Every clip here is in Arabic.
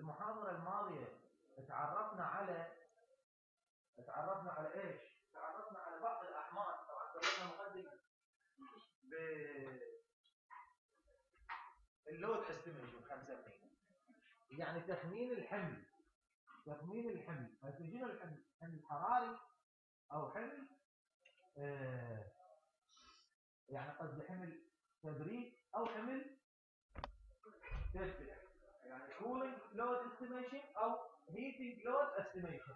المحاضرة الماضية تعرفنا على ايش؟ تعرفنا على بعض الاحمال. طبعا سوينا مقدمة باللود استيميشن 5 يعني تخمين الحمل. هل حمل حراري او حمل يعني قصدي حمل تبريد او حمل تدفئة، يعني cooling load estimation او heating load estimation.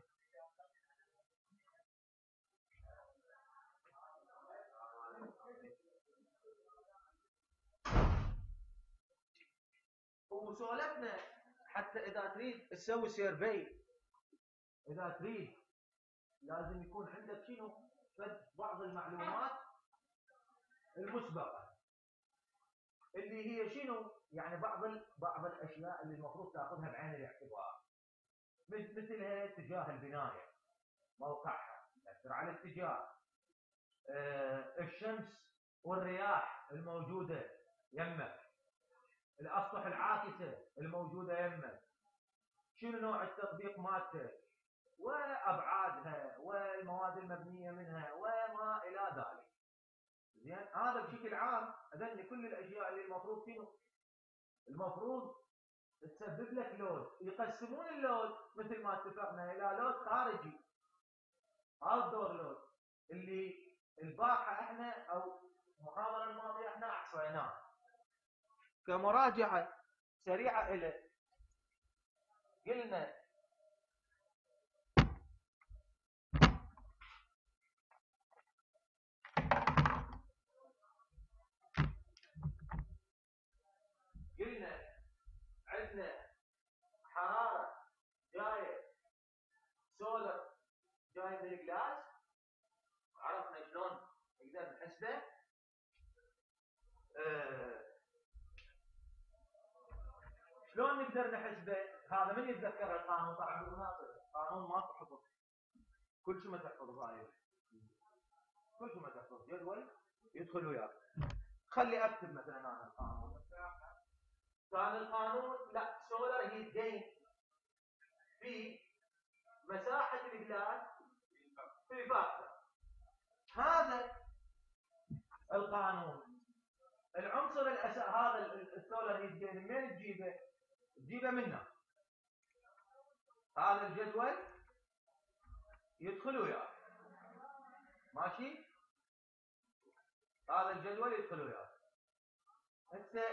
وسولفنا حتى اذا تريد تسوي سيرفي، اذا تريد لازم يكون عندك شنو؟ بعض المعلومات المسبقة اللي هي شنو؟ يعني بعض الاشياء اللي المفروض تاخذها بعين الاعتبار، مثلها اتجاه البناية، موقعها، تأثر على الاتجاه، الشمس والرياح الموجودة يمك، الاسطح العاكسة الموجودة يمك، شنو نوع التطبيق مالته وابعادها والمواد المبنية منها وما الى ذلك. زين، هذا بشكل عام هذول كل الاشياء اللي المفروض شنو؟ المفروض تسبب لك لود. يقسمون اللود مثل ما اتفقنا الى لود خارجي outdoor لود، اللي البارحه احنا او المحاضره الماضيه احنا احصيناه كمراجعه سريعه له. قلنا عندنا حراره جايه سولر جاي من الجلاس، عرفنا شلون نقدر نحسبه. شلون نقدر نحسبه؟ هذا من يتذكر القانون؟ طبعا بالمناسبه قانون ما تحفظ، كل شيء ما تحفظ هاي، كل شيء ما تحفظ جدول يدخل وياك. خلي اكتب مثلا انا القانون. كان القانون لا سولار هيت جين في مساحه الجلاس في فاكتور. هذا القانون العنصر الاساسي هذا السولار هيت جين منين تجيبه؟ تجيبه منه. هذا الجدول يدخل وياك، ماشي؟ هذا الجدول يدخل وياك. هسه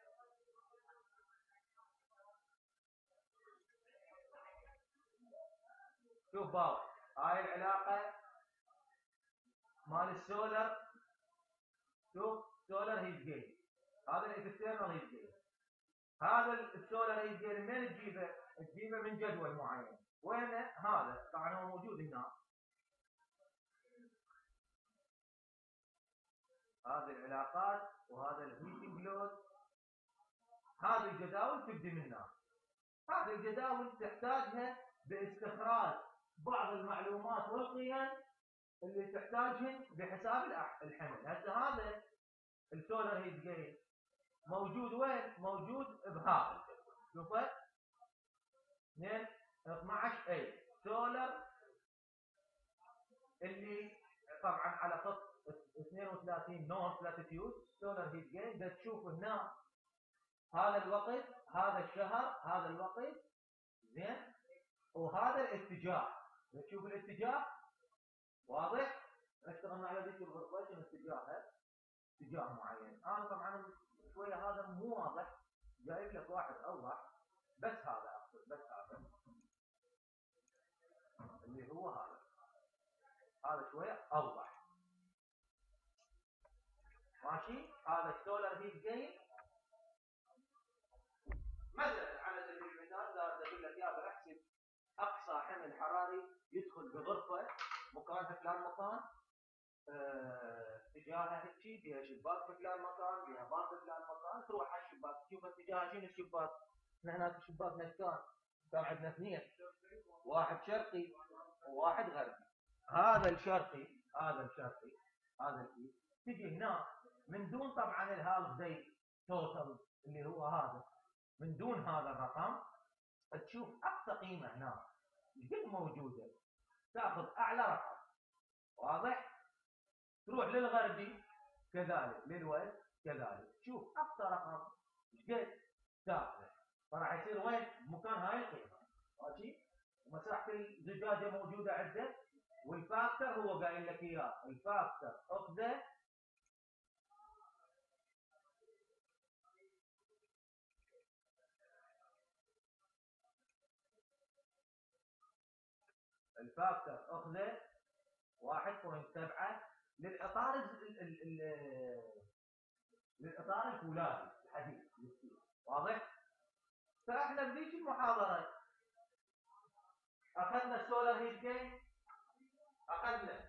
شوف باو، هاي العلاقه مال السولر. شوف سولر هيت جين، هذا الاكسترنال هيت جين. هذا السولر هيت جين منين تجيبه؟ تجيبه من جدول معين. وينه؟ هذا طبعا هو موجود هنا. هذه العلاقات وهذا الهيتنج لود، هذه الجداول تبدي منها. هذه الجداول تحتاجها باستخراج بعض المعلومات والقيم اللي تحتاجهن بحساب الحمل. هسه هذا السولر هيت جين موجود وين؟ موجود بهذا الجدول. شوفه 12 اي سولر اللي طبعا على خط 32 نورث لاتيتيود سولر هيت جين. ده تشوف هنا هذا الوقت، هذا الشهر، هذا الوقت، زين، وهذا الاتجاه. تشوف الاتجاه واضح؟ اشتغلنا على ذيك الريفريجريشن اتجاهها اتجاه معين. انا طبعا شويه هذا مو واضح، جايب لك واحد اوضح، بس هذا اقصد، بس هذا اللي هو هذا شويه اوضح، ماشي؟ هذا السولر هيت جين. مثلا على سبيل المثال اذا اقول لك يا احسب اقصى حمل حراري يدخل بغرفه مكانها فلان مكان، اتجاهها هيك، فيها شباك بفلان مكان، فيها باب بفلان مكان، تروح على الشباك تشوف اتجاهها شنو الشباك. احنا هناك الشباك مكان كان عندنا اثنين، واحد شرقي وواحد غربي. هذا الشرقي هذا الشيء تجي هنا من دون طبعا الهالف داي توتال اللي هو هذا، من دون هذا الرقم تشوف اقصى قيمه هنا قد موجوده، تاخذ اعلى رقم. واضح؟ تروح للغربي كذلك، للويست كذلك، تشوف اقصى رقم قد تاخذه، فراح يصير وين؟ مكان هاي القيمه. ماشي؟ ومساحه الزجاجه موجوده عندك، والفاكتور هو قايل لك اياه، الفاكتور اوف ذا الفاكتور اوف ذا 1.7 للاطار للاطار الفولاذي الحديد. واضح؟ فاحنا بذيك المحاضره اخذنا السولار هيت جين، اخذنا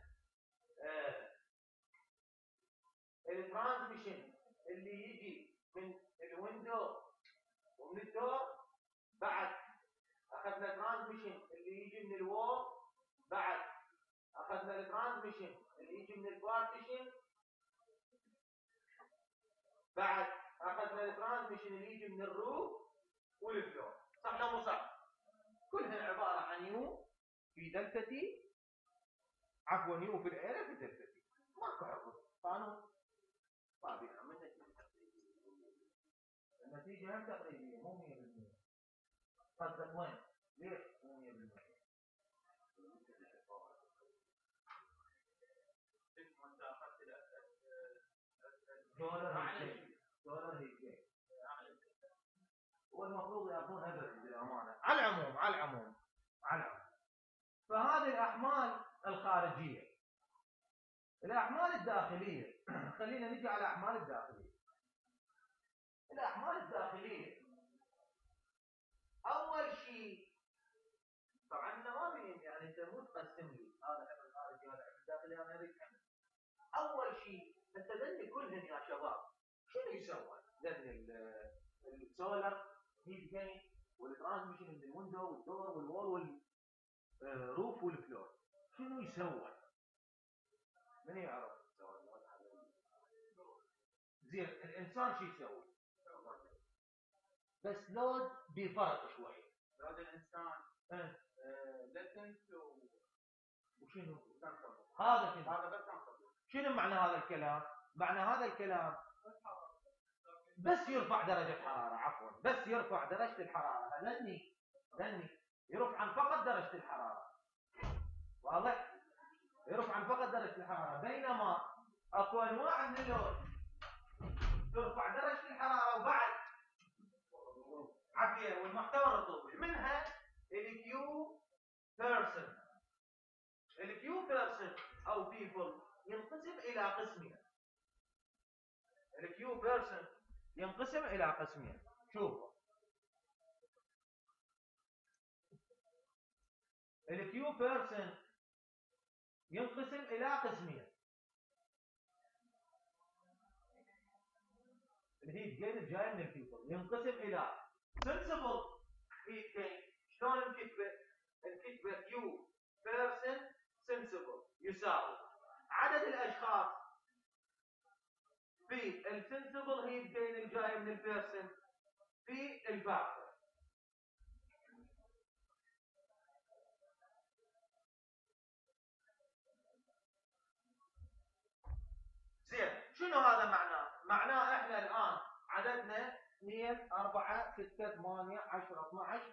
الترانسميشن اللي يجي من الويندو ومن الدور، بعد اخذنا الترانسميشن اللي يجي من الوول، بعد اخذنا الترانسميشن اللي يجي من البارتيشن، بعد اخذنا الترانسميشن اللي يجي من الروف والفلور. صح ولا مو صح؟ كلها عباره عن يو في دلتا تي، عفوا يو في الاريا في دلتا تي. ماكو عرض قانون ما بيها من النتيجه هم تقريبيه مو 100%. قصدك وين؟ ليش مو 100%؟ دولار هيك والمفروض يكون هدف للامانه. على العموم على العموم على العموم، فهذه الاحمال الخارجيه. الاحمال الداخليه خلينا نجي على الاحمال الداخليه. الاحمال الداخليه اول شيء طبعا انت ما بين، يعني انت مو تقسم لي هذا حمل خارجي هذا حمل داخلي انا اريد حمل. اول شيء انت ذني كلهم يا شباب شنو يسوون؟ ذني السولر هيت جين والترانسميشن من الويندو والدور والوول والروف والفلور، شنو يسوون؟ من يعرف؟ زين الانسان شو يسوي؟ بس لود بفرق شوي. لود الانسان لتنت وشنو؟ هذا شنو؟ هذا بس شنو معنى هذا الكلام؟ معنى هذا الكلام بس يرفع درجة حرارة، عفوا بس يرفع درجة الحرارة، لاني يرفع فقط درجة الحرارة. واضح؟ يرفع فقط درجة الحرارة، بينما اكو انواع من اللود ترفع درجة الحرارة وبعد عافية والمحتوى الرطوبي، منها الكيو بيرسون. الكيو بيرسون او بيبل ينقسم الى قسمين. الكيو بيرسون ينقسم الى قسمين. شوفوا الكيو بيرسون ينقسم الى قسمين. الهيت جين الجاي من البيبل ينقسم الى سنسبل هيت جين. شلون نكتبه؟ نكتبه كيو بيرسون سنسبل يساوي عدد الاشخاص في السنسبل هيت جين الجاي من البيرسون في الفاكتور. زين شنو هذا معناه؟ معناه احنا الان عددنا 2 4 6 8 10 12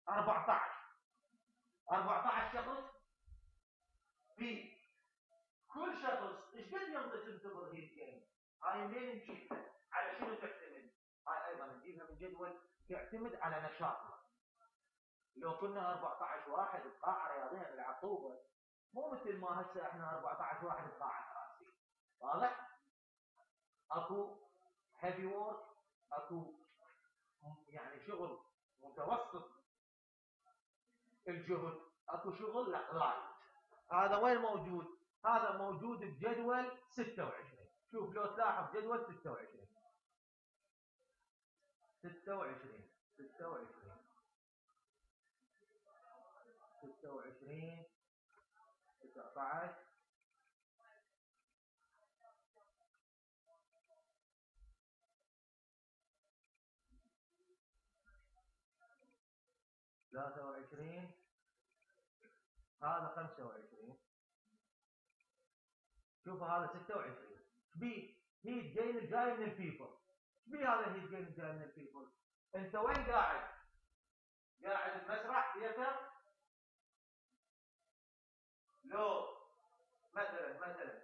14 شخص. في كل شخص ايش قد ينقسم سوبر هيت جين؟ هاي منين نجيبها؟ على شنو تعتمد؟ هاي ايضا نجيبها من جدول تعتمد على نشاطنا. لو كنا 14 واحد بقاعه رياضيه نلعب طوبه، مو مثل ما هسه احنا 14 واحد بقاعه راسي. واضح؟ اكو هيفي وورك، اكو يعني شغل متوسط الجهد، اكو شغل لايت. هذا وين موجود؟ هذا موجود بجدول 26. شوف لو تلاحظ جدول 26 26 26 26 19 23 هذا 25 شوفوا هذا 26 بي هيت جاي جاي من البيبل بي هذا هيت جاي من البيبل انت وين قاعد؟ قاعد بمسرح ثياتر لو مثلا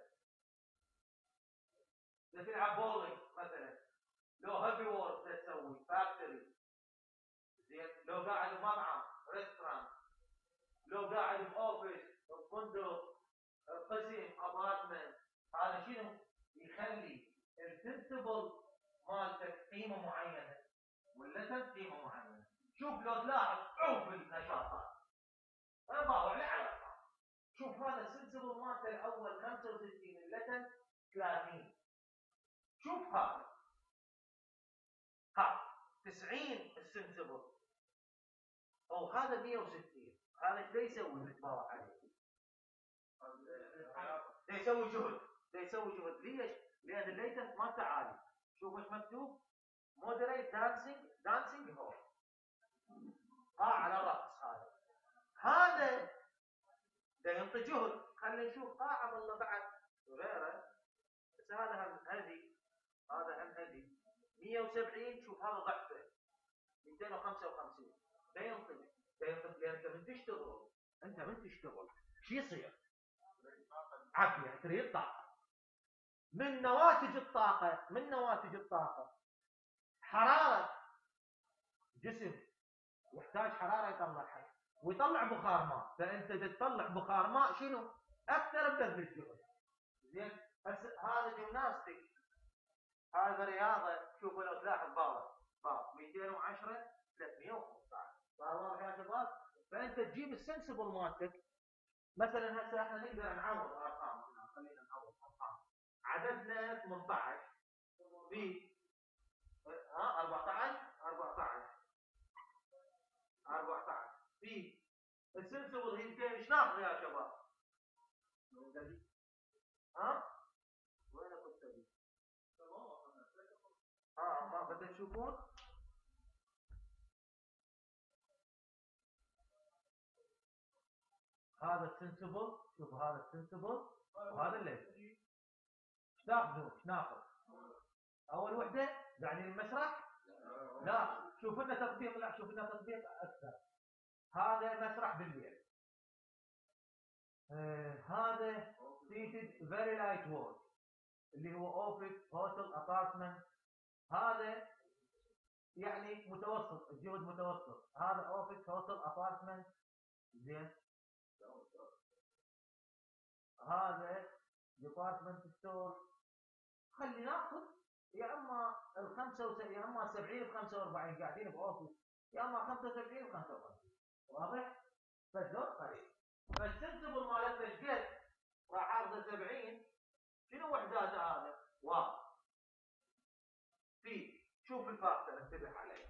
تلعب بولينج مثلا لو هابي وورد تسوي فاكتوري زين لو قاعد بمطعم ريستورانت لو قاعد باوفيس بفندق قسم ابارتمنت هذا شنو يخلي السنسبل مالتك قيمه معينه ولا قيمه معينه. شوف لو تلاحظ عوف النشاطات انا باوع لي على الارقام. شوف هذا السنسبل مالته الاول 65 اللتن 30 شوف هذا 90 السنسبل او هذا 160 هذا ايش يسوي المتباوع عليه؟ يسوي جهد ليش؟ لان الليتنت مالته عالي. شوف ايش مكتوب مودريت دانسينج هو على الرقص هذا ده ينطي جهد. خلينا نشوف عبد الله بعد غيره بس هذا هم هذه 170 شوف هذا ضعفه 255 ده ينطي لان انت من تشتغل شو يصير؟ عافيه تريد طاقه. من نواتج الطاقه حراره جسم يحتاج حراره يطلعها ويطلع بخار ماء. فانت تطلع بخار ماء شنو؟ اكثر بذل الجهد. زين هذا جيمناستيك هذا رياضه. شوفوا لو تلاحظ باور 210 315 صار واضح يا شباب؟ فانت تجيب السنسبل مالتك مثلا هسه احنا نقدر نعوض ارقام. خلينا نعوض ارقام. عددنا 18 في 14 في السنسبل هي ايش ناخذ يا شباب؟ وين كنت تبي؟ ما بدنا تشوفون هذا السنسبل. شوف هذا السنسبل وهذا الليزر. ايش تاخذون؟ ايش ناخذ؟ اول وحده قاعدين المسرح؟ لا شوف لنا تطبيق اكثر. هذا مسرح بالليل. هذا seated very light work اللي هو اوفيس هوتل ابارتمنت. هذا يعني متوسط الجهد متوسط. هذا اوفيس هوتل ابارتمنت. زين هذا ديبارتمنت ستور. خلي ناخذ يا اما يا اما 70 ب 45 قاعدين باوفيس يا اما 75 ب 55. واضح؟ فالدور قريب. فالسنسبل مالتنا ايش قد؟ راح عرضه 70. شنو وحداته هذا؟ واحد في شوف الفاكتور انتبه عليه.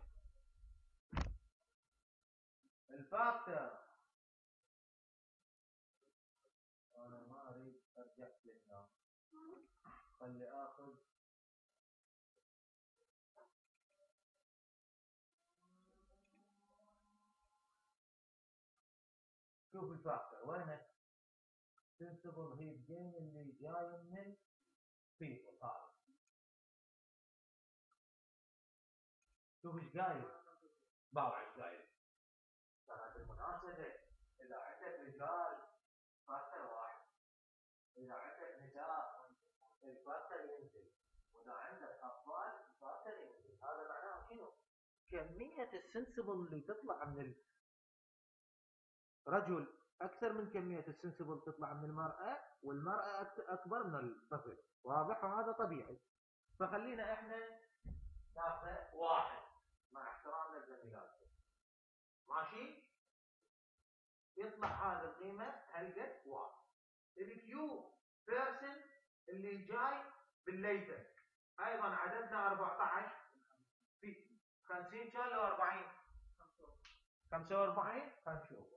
الفاكتور انا ما اريد ارجع لهنا. خلي اخذ شوف الفاكتور وينه؟ سنسبل هيت جين اللي جاي من بيبل. هذا شوف ايش قايل؟ باوع ايش قايل؟ ترى بالمناسبة اذا عندك رجال فاكتور واحد، اذا عندك نساء الفاكتور ينزل، واذا عندك اطفال الفاكتور ينزل. هذا معناه شنو؟ كمية السنسبل اللي تطلع من الرجل اكثر من كمية السنسبل تطلع من المرأة، والمرأة اكبر من الطفل. واضح؟ هذا طبيعي. فخلينا احنا ناخذ واحد مع احترامنا لزميلاتنا. ماشي؟ يطلع هذه القيمة هلقد واحد. الكيو بيرسن اللي جاي بالليتر ايضا عددنا 14 في 50 كان لو 40 45. هنشوف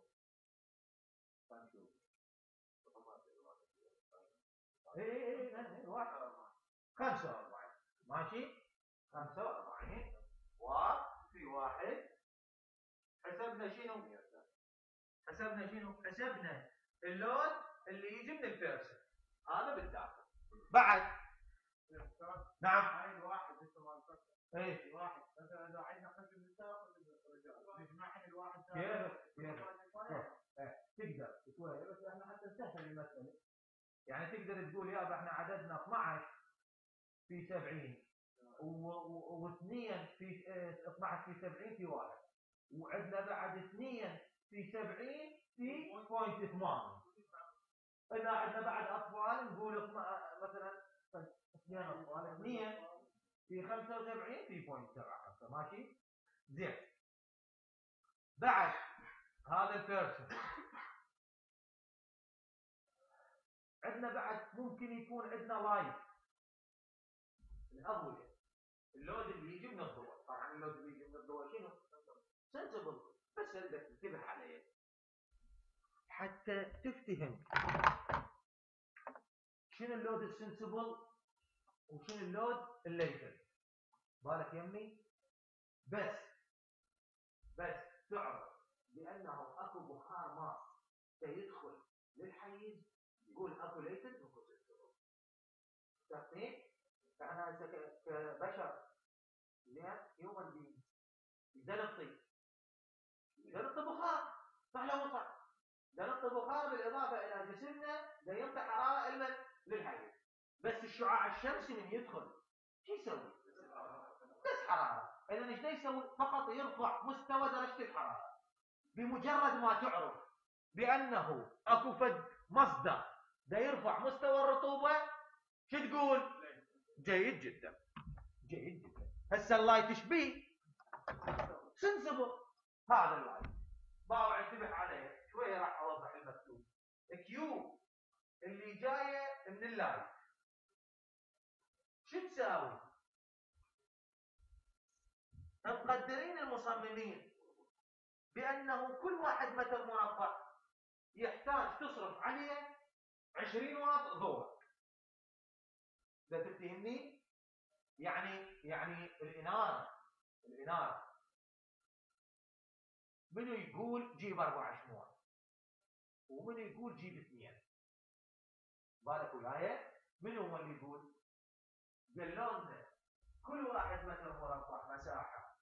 ايه واحد 45 ماشي. 45 وفي واحد حسبنا شنو؟ حسبنا اللود اللي يجي من البيرسون هذا بالداخل. بعد نعم هاي الواحد لسه ما نفكر. ايه الواحد مثلا اذا عندنا قسم بالداخل نجمعهم الواحد تقدر شويه بس احنا حتى نسهل المساله. يعني تقدر تقول يابا احنا عددنا 12 في 70 واثنين في 12 في 70 في واحد، وعندنا بعد 2 في 70 في 0.8. اذا عندنا بعد اطفال نقول مثلا 2 اطفال 2 في 75 في 0.75. ماشي زين. بعد هذا البيرسون عندنا بعد ممكن يكون عندنا لايف الاضويه، اللود اللي يجي من الضوء. طبعا اللود اللي يجي من الضوء شنو؟ سنسبل. بس انت تنتبه عليه حتى تفتهم شنو اللود السنسبل وشنو اللود الليتل. بالك يمي؟ بس تعرف بانه اكو بخار ماء سيدخل للحيز يقول اكو ليتل واكو سنسبل. فاهمين؟ فاحنا كبشر زين هيومن بينج نعطي بخار صح لو صح؟ نعطي بخار بالاضافه الى جسمنا ينطي حراره للحيز. بس الشعاع الشمسي من يدخل شو يسوي؟ بس حراره. اذا ايش يسوي؟ فقط يرفع مستوى درجه الحراره. بمجرد ما تعرف بانه اكو فد مصدر ده يرفع مستوى الرطوبه شو تقول؟ جيد جدا. هسه اللايت ايش بيه؟ سنسبل. هذا اللايت باو انتبه عليه شويه راح اوضح المكتوب. كيو اللي جايه من اللايت شو تساوي؟ مقدرين المصممين بانه كل 1 متر مربع يحتاج تصرف عليه 20 واط ضوء. ده تفهمني؟ يعني الاناره منو يقول جيب 4 شموع ومنو يقول جيب 2. بالك وياي؟ منو هو اللي يقول؟ قالوا لنا كل 1 متر مربع مساحه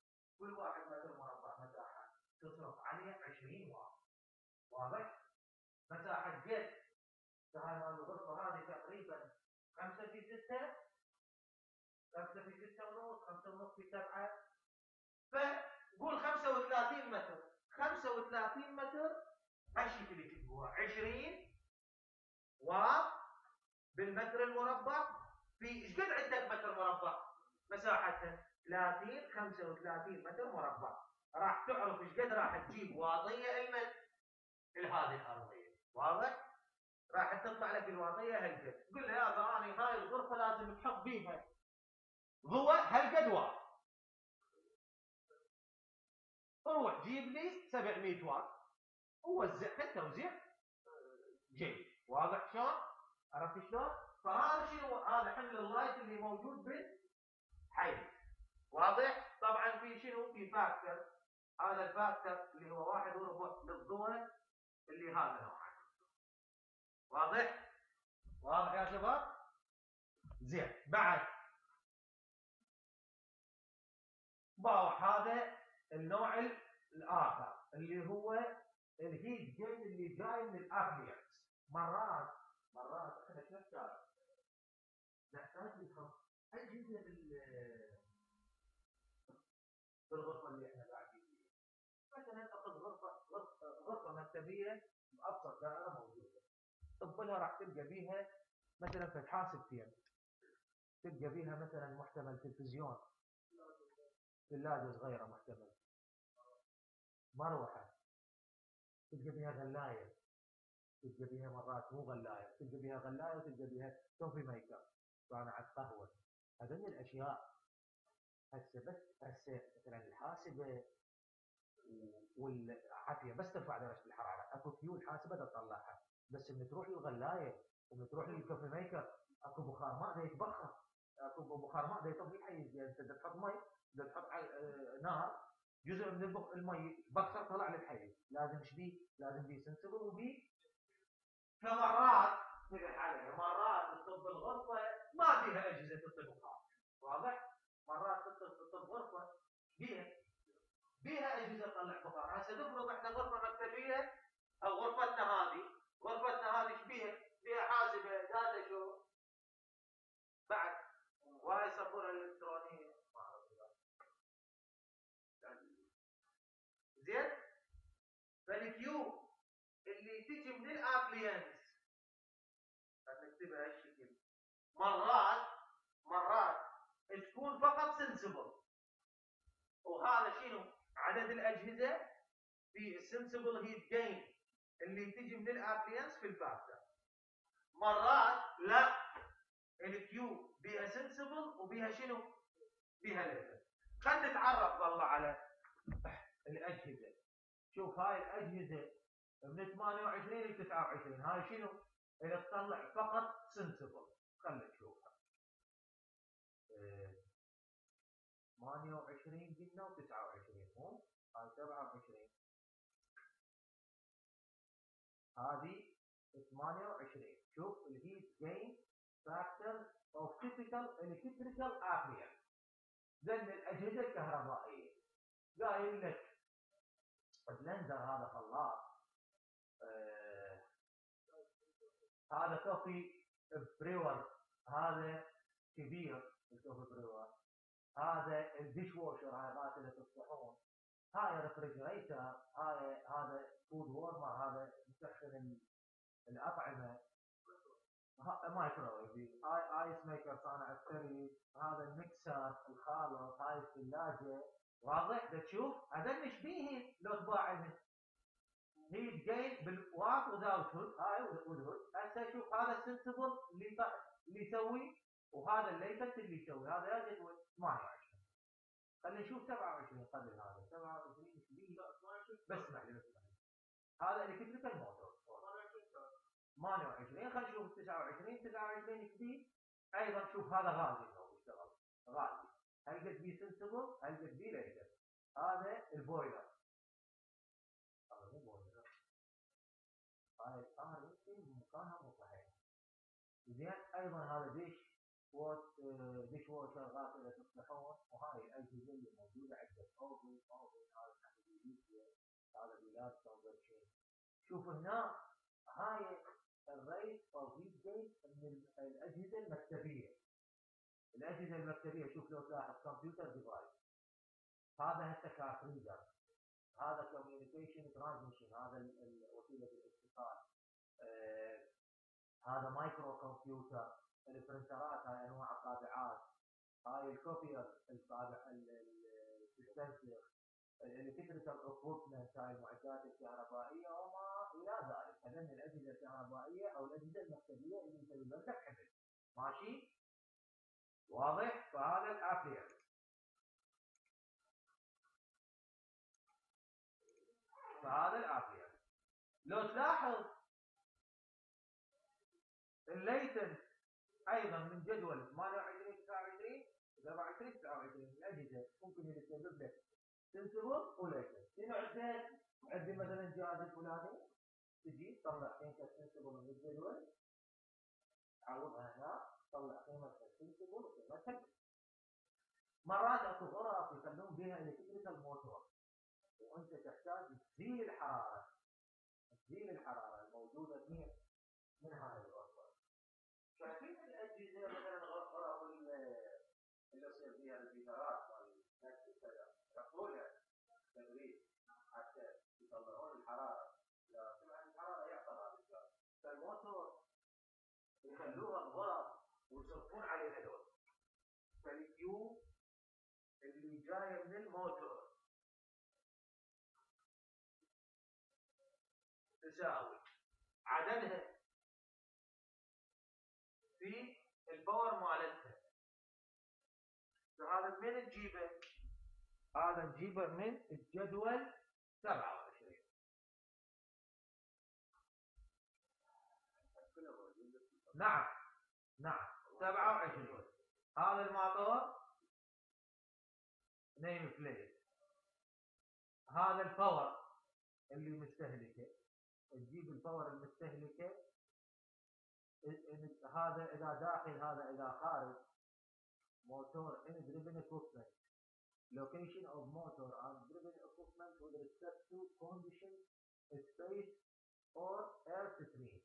تصرف عليه 20 واط. واضح؟ مساحه جد هاي الغرفه هذه تقريبا 5 في 6 5 في 6 ونص 5 ونص في 7. فقول 35 متر 35 متر هالشيء اللي تكتبوها 20 واط بالمتر المربع. في ايش قد عندك متر مربع؟ مساحتها 35 متر مربع. راح تعرف ايش قد راح تجيب واطيه لهذه الارضيه. واضح؟ راح تطلع لك الواطيه هالقد. قل له يا غراني هاي الغرفه لازم تحط بيها ضوء هالقد واط. روح جيب لي 700 واط ووزعها توزيع جيد. واضح شلون؟ عرفت شلون؟ فهذا شنو؟ هذا حمل اللايت اللي موجود بالحيز. واضح؟ طبعا في شنو؟ في فاكتور. هذا الفاكتور اللي هو 1.4 للضوء اللي هذا نوعه. واضح؟ واضح يا شباب؟ زين. بعد باوع هذا النوع الاخر اللي هو الهيت جيت اللي جاي من الابليانس. مرات احنا شو نحتاج نفهم اجهزه بالغرفه اللي احنا قاعدين فيها. مثلا اخذ غرفه مكتبيه بابسط دائره موجوده. تقبلها راح تلقى بيها مثلا في حاسبتين، تلقى بيها مثلا محتمل تلفزيون، ثلاجه صغيره محتمل، مروحه، تلقى بيها غلايه، تلقى بيها مرات مو غلايه، تلقى بيها غلايه وتلقى بيها كوفي ميكر، صانعه قهوه. هذول الاشياء هسه مثلا الحاسبه والعافيه بس ترفع درجه الحراره، اكو فيول حاسبه تطلعها، بس لما تروح للغلايه وما تروح للكوفي ميكر اكو بخار ماء ده يتبخر، اكو بخار ماء ده يطفي الحيز. يعني انت تحط مي، تحط نار جزء من المي بكسر طلع للحيز، لازم شبيه؟ لازم بي سنسبل وبي. فمرات نبح عليها، مرات الطب الغرفه ما فيها اجهزه الطبخات، واضح؟ مرات الطب غرفه بيها اجهزه تطلع بخار. هسه نفرض احنا غرفه مكتبيه او غرفتنا هذه ايش بيها؟ بيها حاسبه، داتا شو بعد، وهاي سبوره الكترونيه. زين؟ فالكيو اللي تجي من الابلينس هنكتبها هالشكل، مرات تكون فقط سنسبل، وهذا شنو؟ عدد الاجهزه في السنسبل هيت جين اللي تجي من الابلينس في الفاكتور. مرات لا، الكيو بيها سنسبل وبيها شنو؟ بيها ليفل. خلينا نتعرف والله على الاجهزه. شوف هاي الاجهزه من 28 ل 29 هاي شنو؟ اللي تطلع فقط سنسبل. خلينا نشوفها. 28 قلنا و29 مو؟ هاي 27. هذه 28. شوف الهيت جين فاكتور اوف تيبيكال الكتريكال ابلينس. لان الاجهزه الكهربائيه قايل لك البلندر هذا خلاط، هذا كوفي بريور، هذا كبير الكوفي بريور، هذا الديش ووشر، هاي غاسله الصحون، هاي ريفريجريتر، هذا فود وورمر، هذا مسخن الاطعمه، مايكروويف، ايس ميكر صانع الثري، هذا المكسر، الخالط، هاي الثلاجه. واضح؟ تشوف هذول مشبيهين لو تباعدهم. هيت جين بالواط وذاوت هود، هاي والهود. هسه شوف هذا السنسبل اللي يسوي، وهذا الليتنت اللي يسوي، هذا يا جدول 28. خلينا نشوف 27 قبل هذا. 27 مشبيه بسمع لي هذا الكتريكال موتور 28. خلينا نشوف 29 كبير ايضا. شوف هذا غازي لو اشتغل غازي، هل قد بي سنسبل، هل قد بي ليزر. هذا البويلر، هذا مو بويلر، هاي القمر يمكن مكانها مو صحيح. زين؟ ايضا هذا ديش ووشر، غاسله الصحون، وهاي الاجهزه اللي موجوده عندك اوفن هذا الحديديه، هذا بلاد كونفرشن. شوف هنا هاي الريت او هيت جين من الاجهزه المكتبيه. الاجهزه المكتبيه شوف لو تلاحظ كمبيوتر ديفايس، هذا هسه كارتريجر، هذا كوميونيكيشن ترانزميشن، هذا وسيله الاتصال، هذا مايكرو كمبيوتر، البرنترات، هاي انواع الطابعات، هاي الكوبير، الديسبنسر، الالكتريكال اكويبمنت، هاي المعدات الكهربائيه وما الى ذلك. هذول الاجهزه الكهربائيه او الاجهزه المكتبيه اللي انت بدك حمل. ماشي؟ واضح؟ فهذا الابلينس. لو تلاحظ الليتنت ايضا من جدول 28 29 27 29 الاجهزه ممكن يسبب لك سنسبل وليتنت. شنو عندك؟ عندي مثلا الجهاز الفلاني، تجي تطلع قيمه السنسبل من الجدول، تعوضها هنا، تطلع قيمه السنسبل وقيمتها. مرات اكو غرف يخلون بها الكتريكال موتور، وانت تحتاج تزيل الحراره الموجوده من هاي الغرفه. شايفين الاجهزه مثلا غرف اللي يصير فيها الفيترات مال نفس كذا، يحطونها تبريد حتى يطلعون الحراره، لا سمعت الحراره يعطل هذا الجهاز، فالموتور يخلوها بغرف ويصرفون عليها دول. فالكيو اللي جايه من الموتور تساوي عددها في الباور مالتها. فهذا من نجيبه؟ هذا نجيبه من الجدول 27. نعم 27. هذا الموتور نيم بليت، هذا الباور اللي مستهلكه، تجيب الباور المستهلكه، هذا اذا داخل هذا اذا خارج. موتور ان دريفن اكويبمنت location of motor and driven equipment with respect to condition, space or airstream.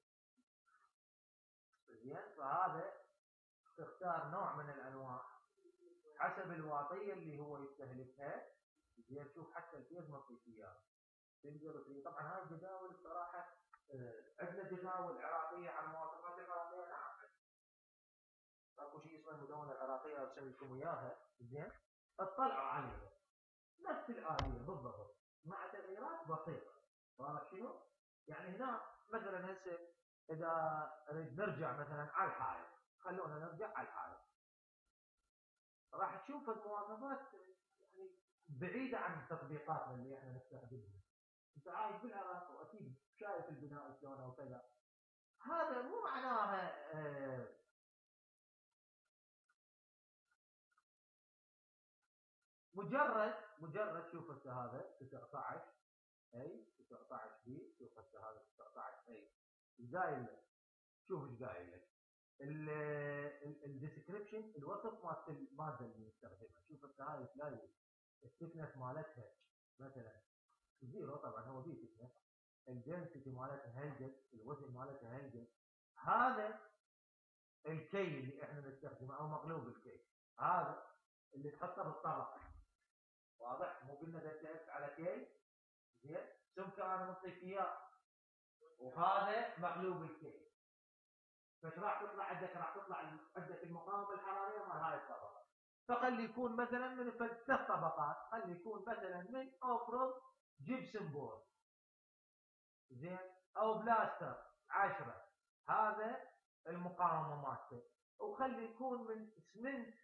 زين، فهذا تختار نوع من الانواع حسب الواطيه اللي هو يستهلكها. زين، شوف حتى الكيف معطيك اياه سنجل. طبعا هاي الجداول الصراحه عندنا جداول عراقيه على المواصفات العراقيه. نعم، اكو شيء اسمه المدونه العراقيه ارسل لكم اياها. زين، اطلعوا عليها نفس الآلية بالضبط مع تغييرات بسيطة. واضح شنو؟ يعني هنا مثلا هسه إذا نريد نرجع مثلا على الحائط، خلونا نرجع على الحائط، راح تشوف المواصفات يعني بعيدة عن تطبيقاتنا اللي احنا نستخدمها. انت عايش بالعراق واكيد شايف البناء شلون وكذا. هذا مو معناها مجرد شوف هسه هذا 19 اي 19 بي. شوف هسه هذا 19 اي ايش قايل لك؟ شوف ايش قايل لك الديسكربشن، الوصف مالت الماده اللي نستخدمها. شوف هسه هاي تلاقي الثيكنس مالتها مثلا زيرو، طبعا هو بي ثيكنس، الدنسيتي مالتها هلجت، الوزن مالتها هلجت. هذا الكي اللي احنا نستخدمه او مقلوب الكي، هذا اللي تحطه بالطبق. واضح؟ مو قلنا دلتا على كي. زين، سمكه انا معطيك اياه وهذا مقلوب الكي. فايش راح تطلع عندك؟ راح تطلع عندك المقاومه الحراريه مال هاي الطبقه. فخلي يكون مثلا من 3 طبقات، خلي يكون مثلا من اوفرود جيبسن بورد، زين، او بلاستر 10، هذا المقاومه مالته. وخلي يكون من اسمنت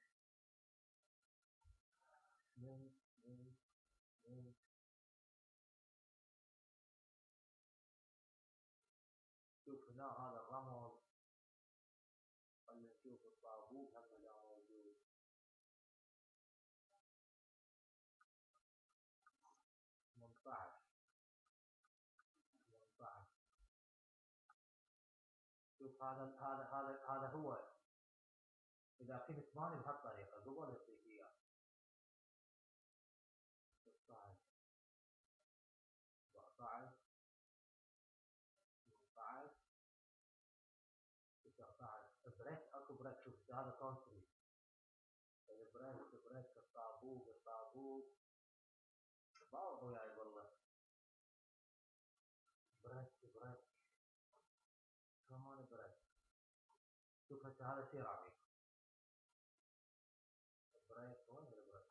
شوف هنا هذا الرمل. خلينا نشوف الطابوق هم لا موجود. شوف هذا هو. اذا كنت ثمانية بهالطريقه قبل يعطيك اياه 16 17 18 19. بريك، اكو بريك. شوف هذا كونتري البريك الطابوق باوض وياي والله. بريك كمان بريك. شوف هسه هذا سيراميك. بريك وين البريك؟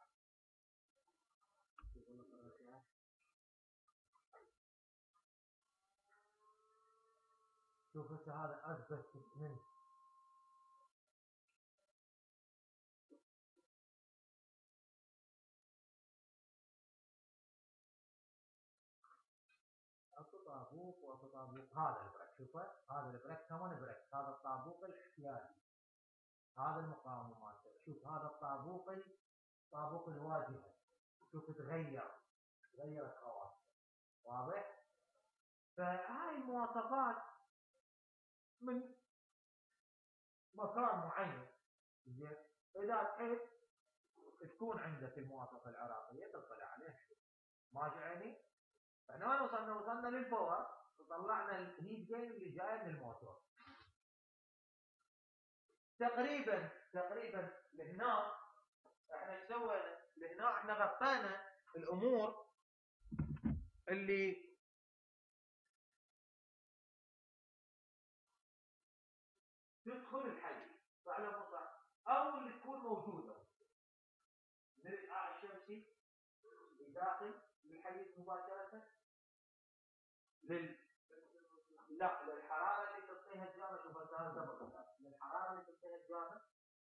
شوف هسه هذا اسبست اسمنت. اكو طابوق واكو طابوق. هذا البريك، شوفه هذا البريك كمان بريك. هذا الطابوق الاحتياجي، هذا المقاومه مالته. شوف هذا طابوق الواجهه. شوف تغيرت خواصه. واضح؟ فهاي المواصفات من مكان معين. زين، اذا تحب تكون عندك المواصفه العراقيه تطلع عليها. ماشي عيني؟ احنا وصلنا للباور، وطلعنا الهيت جين اللي جاي من الموتور. تقريبا لهنا احنا ايش سوينا؟ لهنا احنا غطينا الامور اللي تدخل الحي، صح ولا مو صح؟ او اللي تكون موجوده من الاشعاع الشمسي داخل للحيز مباشره، للحراره اللي تعطيها الجامعه. شوف للحراره اللي تعطيها الجامعه،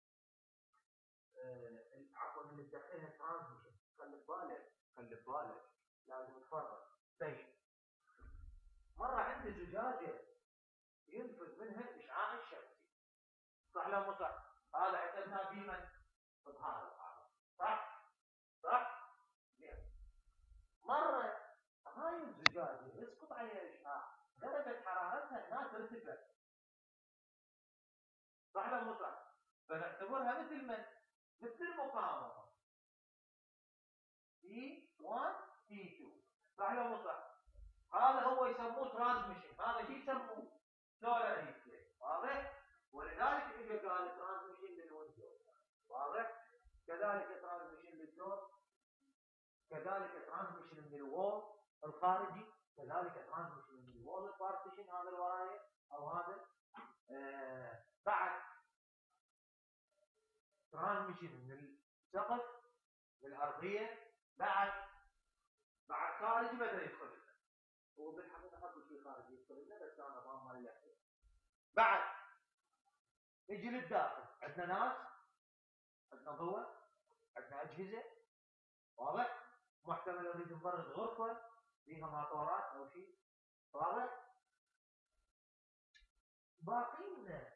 عفوا اللي تدخلها ترانزميشن. خلي ببالك لازم تفرق. طيب، مره عندي زجاجه ينفذ منها الاشعاع الشمسي، صح ولا مو صح؟ هذا حسبناه بمن؟ بهذا. صح؟ زين. مره مقاومة T1 T2 صح لو مو صح؟ هذا هو يسموه ترانسميشن، هذا شو يسموه؟ سولار هيت جين، واضح؟ ولذلك اجى قال ترانسميشن للويندوز، واضح؟ كذلك ترانسميشن للدور، كذلك ترانسميشن من الوول الخارجي، كذلك ترانسميشن من الوول البارتيشن هذا الوراية او هذا بعد ترانسميشن من السقف للارضيه، بعد خارجي بدا يدخل لنا، هو بالحقيقه اكو شيء خارجي يدخل لنا بس انا ما مالي له. بعد نجي للداخل، عندنا ناس، عندنا ضوء، عندنا اجهزه، واضح؟ محتمل نريد نبرد غرفه فيها ماطورات او شيء، واضح؟ باقي لنا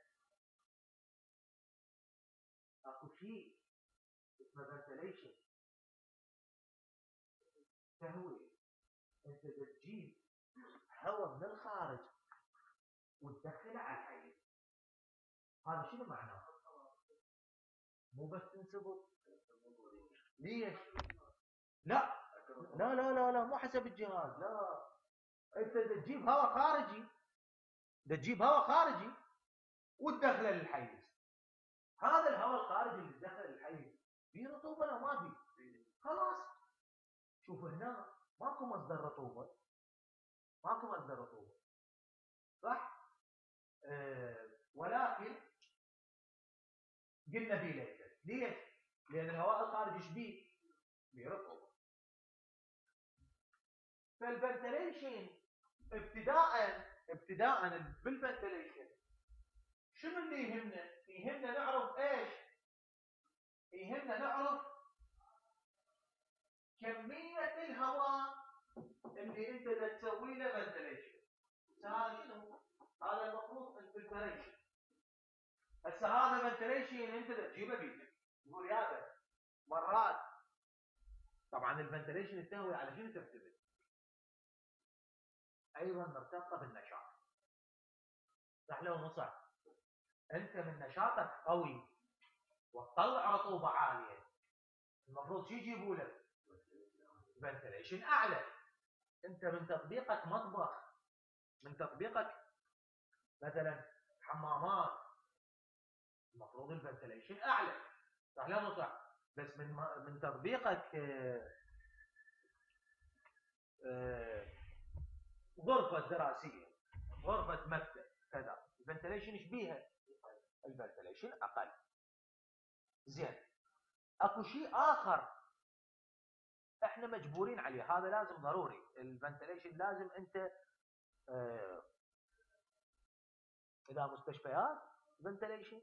اكو شيء اسمه فنتليشن، تهويه. انت تجيب هواء من الخارج وتدخله على الحيز، هذا شنو معناه؟ مو بس تنسبه، ليش؟ لا لا لا لا لا، مو حسب الجهاز، لا، انت تجيب هواء خارجي، تجيب هواء خارجي وتدخله للحيز. هذا الهواء الخارجي اللي تدخله للحيز فيه رطوبه ولا ما فيه؟ خلاص شوف هنا ماكو مصدر رطوبه، ماكو مصدر رطوبه، صح؟ ولكن قلنا بيه ليس، ليش؟ لان الهواء الخارجي ايش بيه؟ بيه رطوبه. فالفنتليشن ابتداء بالفنتليشن شنو اللي يهمنا؟ يهمنا نعرف ايش؟ يهمنا نعرف كمية الهواء اللي انت تسوي له فنتليشن. هذا شنو؟ هذا المفروض الفلتريشن. هسه هذا فنتليشن انت تجيبه بيدك، تقول يابا مرات طبعا الفنتليشن التهوية على شنو تعتمد؟ ايضا مرتبطه بالنشاط، صح لو مو صح؟ انت من نشاطك قوي وتطلع رطوبه عاليه، المفروض شو يجيبوا لك؟ فنتليشن اعلى. انت من تطبيقك مطبخ، من تطبيقك مثلا حمامات، المفروض الفنتليشن اعلى، صح لو مو صح؟ بس من تطبيقك غرفه دراسيه، غرفه مكتب كذا، الفنتليشن ايش بيها؟ الفنتليشن اقل. زين، اكو شيء اخر احنا مجبورين عليه، هذا لازم ضروري، الفنتليشن لازم انت اذا مستشفيات فنتليشن،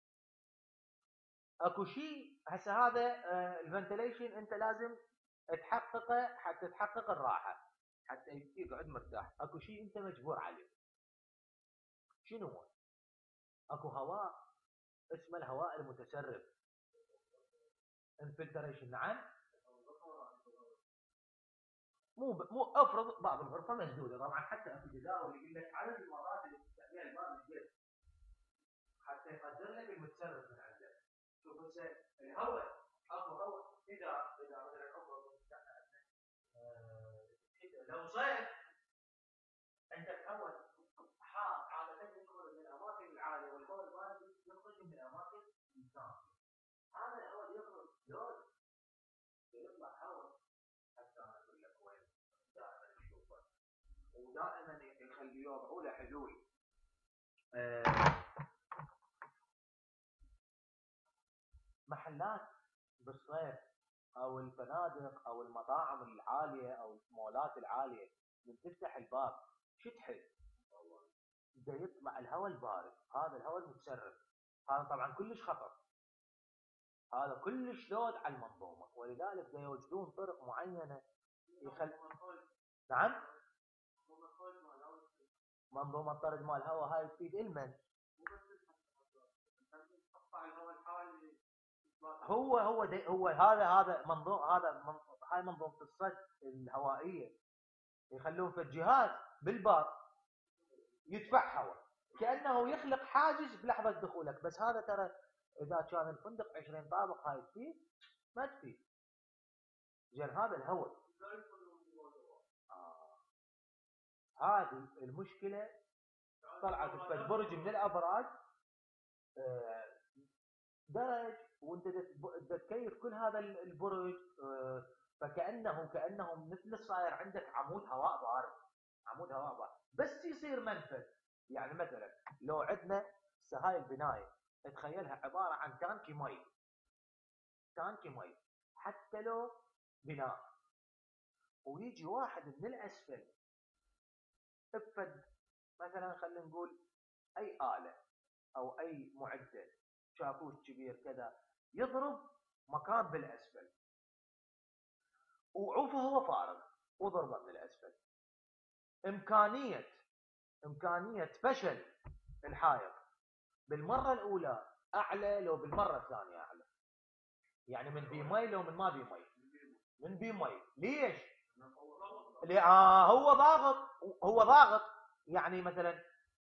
اكو شيء هسه هذا الفنتليشن انت لازم تحققه حتى تحقق الراحه، حتى يقعد مرتاح. اكو شيء انت مجبور عليه، شنو هو؟ اكو هواء اسمه الهواء المتسرب، الفلتريشن. نعم، مو افرض بعض الغرفه مسدوده، طبعا حتى اكو جداول يقول لك عدد المرات اللي تفتح فيها الباب الجد حتى يقدر لك المتسرب من عنده. شوف هسه الهواء، اكو هواء اذا مثلا لو صيف عندك هواء حار عاده يدخل من الاماكن العاليه، والهواء البارد يخرج من الاماكن الساخنه. هذا الهواء يخرج شلون؟ يطلع هواء حتى اقول لك وين دائما نشوفه، ودائما يخلي يوضعوا له حلول. محلات بالصيف او الفنادق او المطاعم العاليه او المولات العاليه من تفتح الباب شو تحس؟ بده يطلع الهواء البارد، هذا الهواء المتسرب، هذا طبعا كلش خطر، هذا كلش لود على المنظومه، ولذلك بده يوجدون طرق معينه نعم، منظومه طرد مال الهواء هاي تفيد المن، هو هذا منظوم، هاي منظومه الصد الهوائيه، يخلون في الجهاز بالباب يدفع هواء كانه يخلق حاجز بلحظه دخولك، بس هذا ترى اذا كان الفندق 20 طابق هاي تفيد؟ ما تفيد. زين هذا الهواء هذه المشكله طلعت في برج من الابراج درج، وانت تكيف كل هذا البرج، فكانه مثل صاير عندك عمود هواء بارد، عمود هواء بارد. بس يصير منفذ. يعني مثلا لو عندنا هاي البنايه تخيلها عباره عن تانكي مي، تانكي مي، حتى لو بناء ويجي واحد من الاسفل افد مثلا خلينا نقول اي آلة او اي معدل شاكوش كبير كذا يضرب مكان بالاسفل وعوفه هو فارغ وضربه من الاسفل، امكانية فشل الحائط بالمرة الاولى اعلى لو بالمرة الثانية اعلى. يعني من بي مي لو من ما بي مي، من بي مي. ليش؟ هو ضاغط. يعني مثلا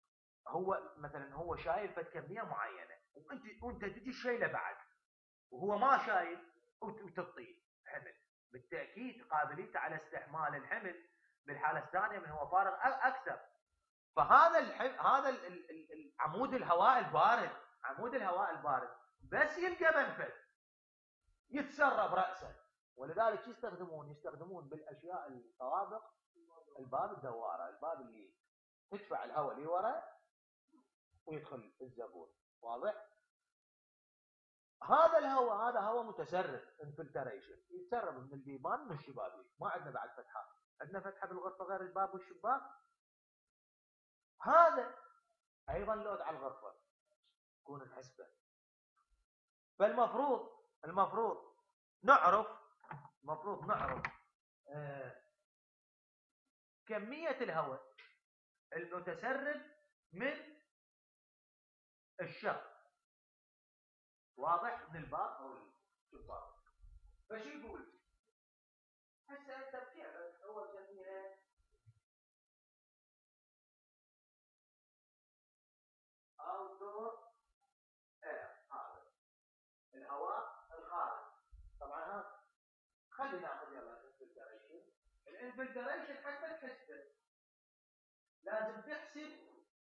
هو شايل فد كميه معينه وانت تجي شايله بعد وهو ما شايل وتعطيه حمل، بالتاكيد قابليته على استحمال الحمل بالحاله الثانيه من هو فارغ اكثر. فهذا هذا عمود الهواء البارد، عمود الهواء البارد بس يلقى منفذ يتسرب راسا. ولذلك يستخدمون بالاشياء الطوابق الباب الدواره، الباب اللي تدفع الهواء اللي ورا ويدخل الزبون. واضح؟ هذا الهواء هذا هواء متسرب، انفلتريشن، يتسرب من البيبان من الشبابيك. ما عندنا بعد فتحه، عندنا فتحه بالغرفه غير الباب والشباك. هذا ايضا لود على الغرفه تكون الحسبه. فالمفروض نعرف كميه الهواء المتسرب من الشق، واضح، من الباب او الشباك. فشو يقول؟ هسه انت بتعرف هو مسميها outdoor air، هذا الهواء الخارج. طبعا هذا خلينا ناخذ يلا الانفلتريشن حتى تحسبه لازم تحسب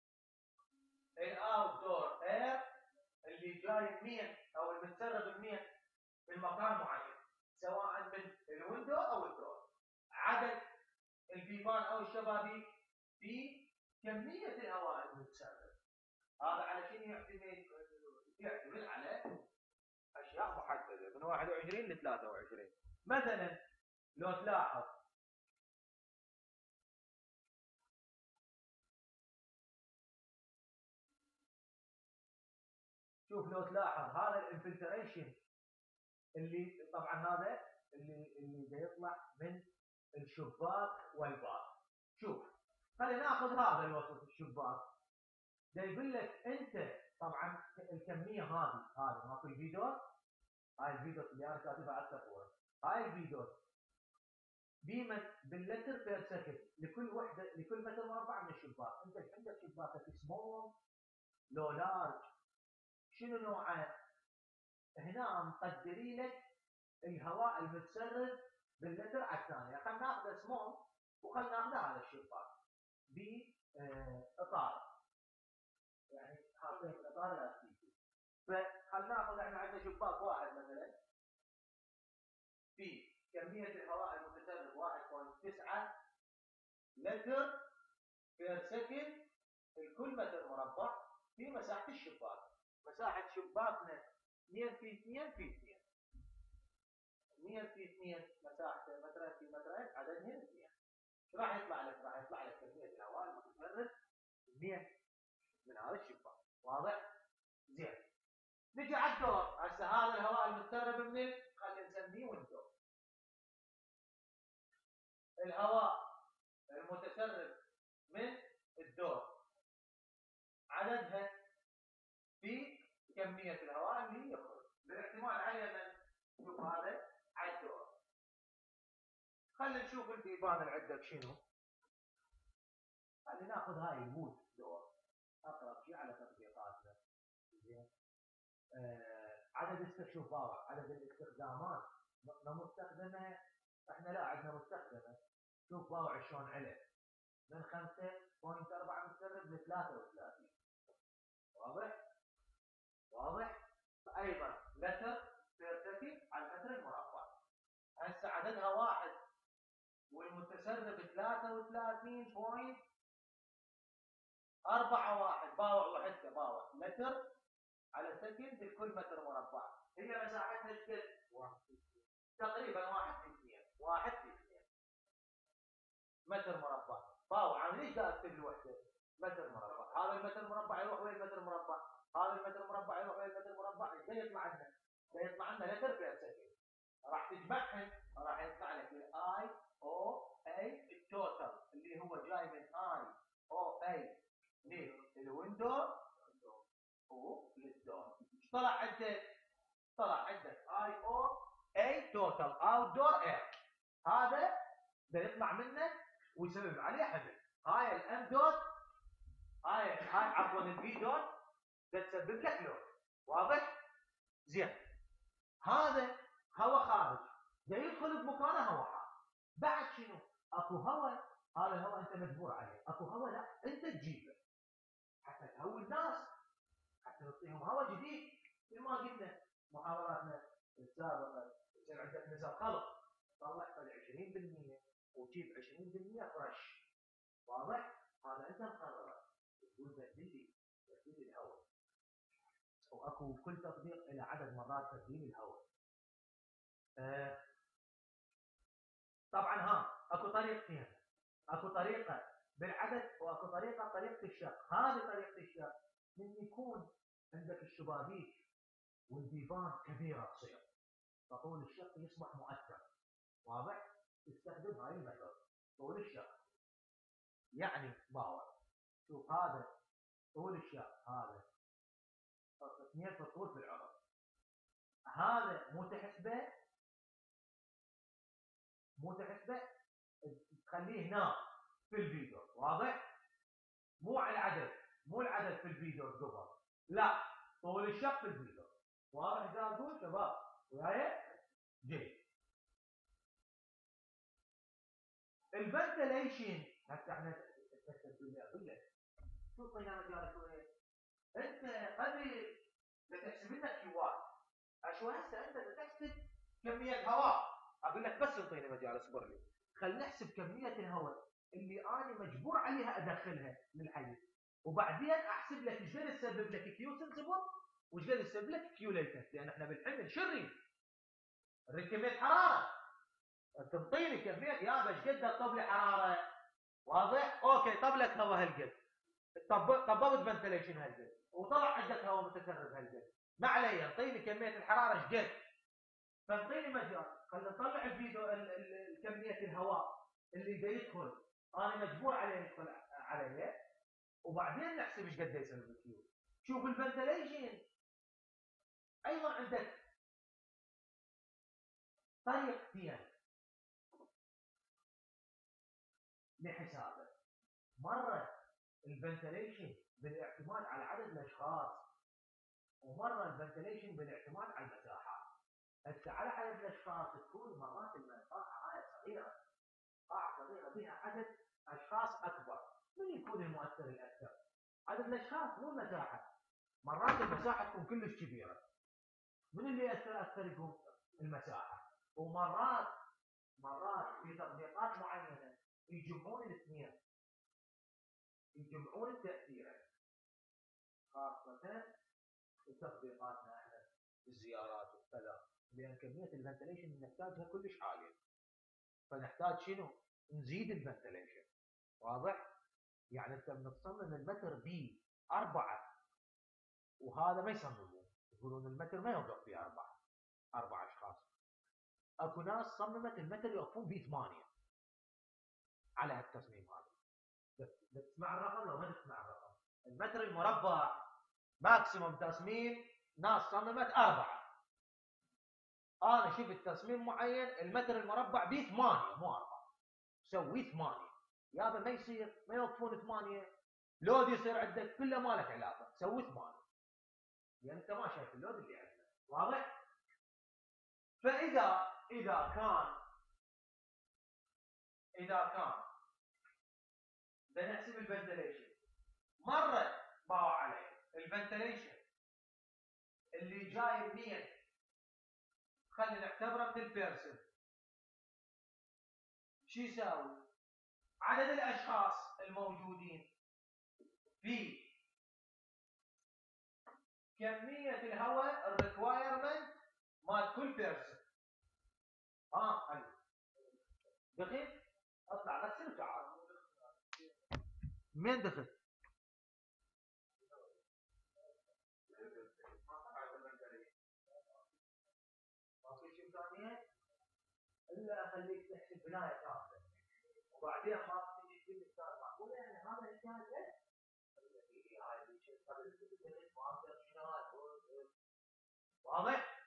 الاوتدور اير اللي جاي منين او المتسرب منين من مكان معين، سواء من الويندو او الدور، عدد البيبان او الشبابيك في كميه الهواء المتسرب. هذا على شيء يعتمد على اشياء محدده من 21 ل 23. مثلا لو تلاحظ لو تلاحظ هذا الانفلتريشن اللي طبعا هذا اللي يطلع من الشباك والباب. شوف خلينا ناخذ هذا الوسط الشباك، ده يقول لك انت طبعا الكميه هذه ماكو الفيديو، هاي الفيديو اللي انا كاتبها على الصفوره، هاي الفيديو باللتر بير سكند لكل وحده، لكل متر مربع من الشباك. انت عندك شباكك سمول لو لارج، شنو نوعه؟ هنا مقدرين لك الهواء المتسرب باللتر على الثانيه. خلينا ناخذ سمول وخلينا ناخذ هذا الشباك باطار، يعني حاطين الاطار الاستيكي. فخلينا ناخذ احنا عندنا شباك واحد مثلا في كميه الهواء المتسرب 1.9 لتر بير سكند لكل متر مربع في مساحه الشباك. مساحه شباكنا 2 في 2 في 2، 2 في 2 مساحته مترين في مترين، عددهن 2. ايش راح يطلع لك؟ راح يطلع لك كميه الهواء المتسرب 2 من هذا الشباك. واضح؟ زين. نجي على الدور. هسه هذا الهواء المتسرب من خلينا نسميه ويندو. الهواء المتسرب من الدور عددها في كميه الهواء اللي يخرج بالاعتماد على من نشوف هذا على الدور. خلينا نشوف البيبان اللي عندك شنو. خلينا ناخذ هاي الوود دور اقرب شيء على تطبيقاتنا. زين عدد شوف باور عدد الاستخدامات مستخدمه، احنا لا عندنا مستخدمه. شوف باور شلون عليه من 5.4 متسرب ل 33. واضح؟ واضح؟ ايضا لتر بير سكند على المتر المربع. هسه عددها 1 والمتسرب 33.41 باور وحده باور لتر على سكند لكل متر مربع. هي مساحتها ايش قد؟ تقريبا 1/2 متر مربع. باور عامل ليش قاعد اكتب الوحده؟ متر مربع. هذا المتر مربع يروح وين المتر مربع؟ هذا المتر مربع يروح وين المتر مربع؟ ايش يطلع لنا؟ يطلع لنا لتر بير سكند. راح تجمعهم راح يطلع لك الاي او اي التوتال اللي هو جاي من اي او اي للويندو وللدور. ايش طلع عندك؟ طلع عندك اي او اي توتال اوت دور اير. هذا ده يطلع منه ويسبب عليه حمل. هاي الام دوت هاي عفوا البي دوت ده تسبب لك لود. واضح؟ زين. هذا هواء خارج ده يدخل بمكانه هواء حار. بعد شنو؟ اكو هواء، هذا الهواء انت مجبور عليه. اكو هواء لا انت تجيبه حتى تهوي الناس، حتى تعطيهم هواء جديد. مثل ما قلنا محاضراتنا السابقه يصير عندك نزل خلط طلع 20% وتجيب 20% فرش. واضح؟ هذا انت مقرره. تقول بدل لي الهواء. واكو كل تطبيق الى عدد مرات تبديل الهواء. طبعا اكو طريقتين. اكو طريقه بالعدد واكو طريقه الشق. هذه طريقه الشق من يكون عندك الشبابيك والبيبان كبيره تصير فطول الشق يصبح مؤثر. واضح؟ تستخدم هاي الميثود طول الشق يعني باور. شوف هذا طول الشق، هذا 2 في الطول في العرض. هذا مو تحسبه تخليه هنا في الفيديو. واضح؟ مو العدد في الفيديو قبل، لا طول الشق في الفيديو. واضح اذا اقول شباب وياي؟ جيد. الفنتليشن هسه احنا اقول لك شو طينا مجال شويه. انت قبل بتحسب لنا كيوات اشو هسه انت بتحسب كميه هواء. اقول لك بس انطيني مجال اصبر لي. خلينا نحسب كميه الهواء اللي انا مجبور عليها ادخلها للحيز، وبعدين احسب لك ايش قد تسبب لك كيو سنسبل وايش قد تسبب لك كيو ليتنت. لان احنا بالحمل شو نريد كميه حراره. تنطيني كميه يابا ايش قد تطب لي حراره. واضح؟ اوكي طب لك هواء هالقد، طببت فنتليشن هالقد وطلع عندك هواء متسرب هالقد، ما علي انطيني كميه الحراره ايش قد. فانطيني مجال خلينا نطلع الفيديو كميه الهواء اللي دا يدخل انا مجبور عليه يدخل عليه، وبعدين نحسب ايش قد يسوي الكيو. شوف الفنتليشن ايضا عندك طريقتين لحسابه. مره الفنتليشن بالاعتماد على عدد الاشخاص، ومره الفنتليشن بالاعتماد على المساحات. هسه على عدد الاشخاص تكون مرات القاعه هاي صغيره، قاعه صغيره بها عدد اشخاص اكبر. من يكون المؤثر الاكثر؟ عدد الاشخاص مو المساحه. مرات المساحه تكون كلش كبيره، من اللي ياثر اكثر يكون المساحه. ومرات في تطبيقات معينه يجمعون الاثنين، يجمعون التاثيرين، خاصه في تطبيقاتنا احنا الزيارات وكذا، لان كميه الفنتليشن نحتاجها كلش عاليه، فنحتاج شنو؟ نزيد الفنتليشن. واضح؟ يعني انت بنصمم المتر بي 4 وهذا ما يصممون، يقولون المتر ما يوقف فيه 4 اشخاص. اكو ناس صممت المتر يوقفون بيه 8 على هالتصميم هذا. تسمع الرقم لو ما تسمع الرقم؟ المتر المربع ماكسيموم تصميم ناس صممت 4. انا شفت تصميم معين المتر المربع بيه 8 مو 4، سوي 8 يابا ما يصير، ما يوقفون 8 لود يصير عندك كله ما لك علاقه، سوي 8 لان انت ما شايف اللود اللي عندنا. واضح؟ فاذا كان بنحسب الفنتليشن مره باعوا عليه الفنتليشن اللي جاي منين، خلينا نعتبره من البيرسون، شو يساوي؟ عدد الاشخاص الموجودين في كميه الهواء الريكوايرمنت مال كل بيرسون. حلو دخل اطلع بس انت عارف مين دخل؟ ما في شيء ثاني الا اخليك تحسب بنايه كامله وبعدين ما تجي تجيب السؤال معقول يعني هذا الكلام ليش؟ هاي الشيء قبل ما اقدر شنو واضح؟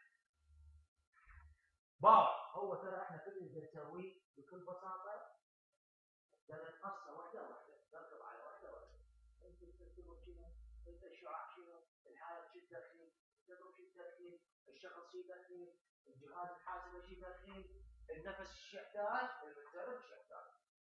هو ترى احنا كل اللي نسويه بكل بساطه نقصه واحده واحده، نركب على واحده واحده. انت تسوي شنو؟ انت الشعاع شنو؟ الحاله شو تدخل؟ التدرج شو تدخل؟ الشخص شو يدخل؟ الجهاز الحاسب شو يدخل؟ النفس شو يحتاج؟ المتدرج شو يحتاج؟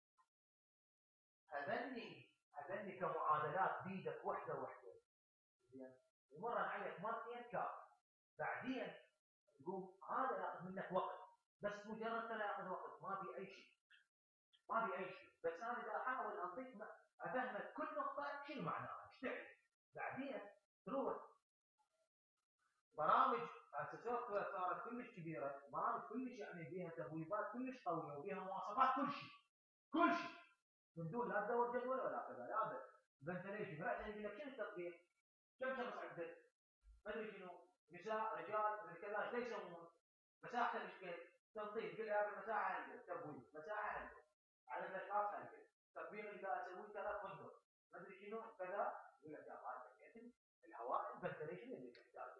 هذني كمعادلات بيدك واحده واحده. زين؟ يمر عليك مرتين كافي. بعدين تقوم هذا ياخذ منك وقت، بس مجرد ترى ياخذ وقت ما في اي شيء. بس انا اذا احاول اعطيك افهمك كل نقطه شنو معناها، ايش تعني. بعدين تروح برامج سوفت وير صارت كلش كبيره، برامج كلش يعني بيها تبويبات كلش قويه وبيها مواصفات كل شيء من دون لا تدور جدول ولا كذا. لا بس فنتليشن رأسا يقول لك شنو التطبيق؟ كم شخص عندك؟ ما ادري شنو، نساء رجال كذا، ايش يسوون؟ مساحته ايش قد؟ تنظيف، قل هذه المساحه عندك، تبويب مساحه عندك، عدد الاشخاص عندك، تطبيق اللي قاعد اسويه كذا فندق، ما ادري شنو كذا، يقول لك يا هذا الهواء الفنتليشن اللي تحتاجه.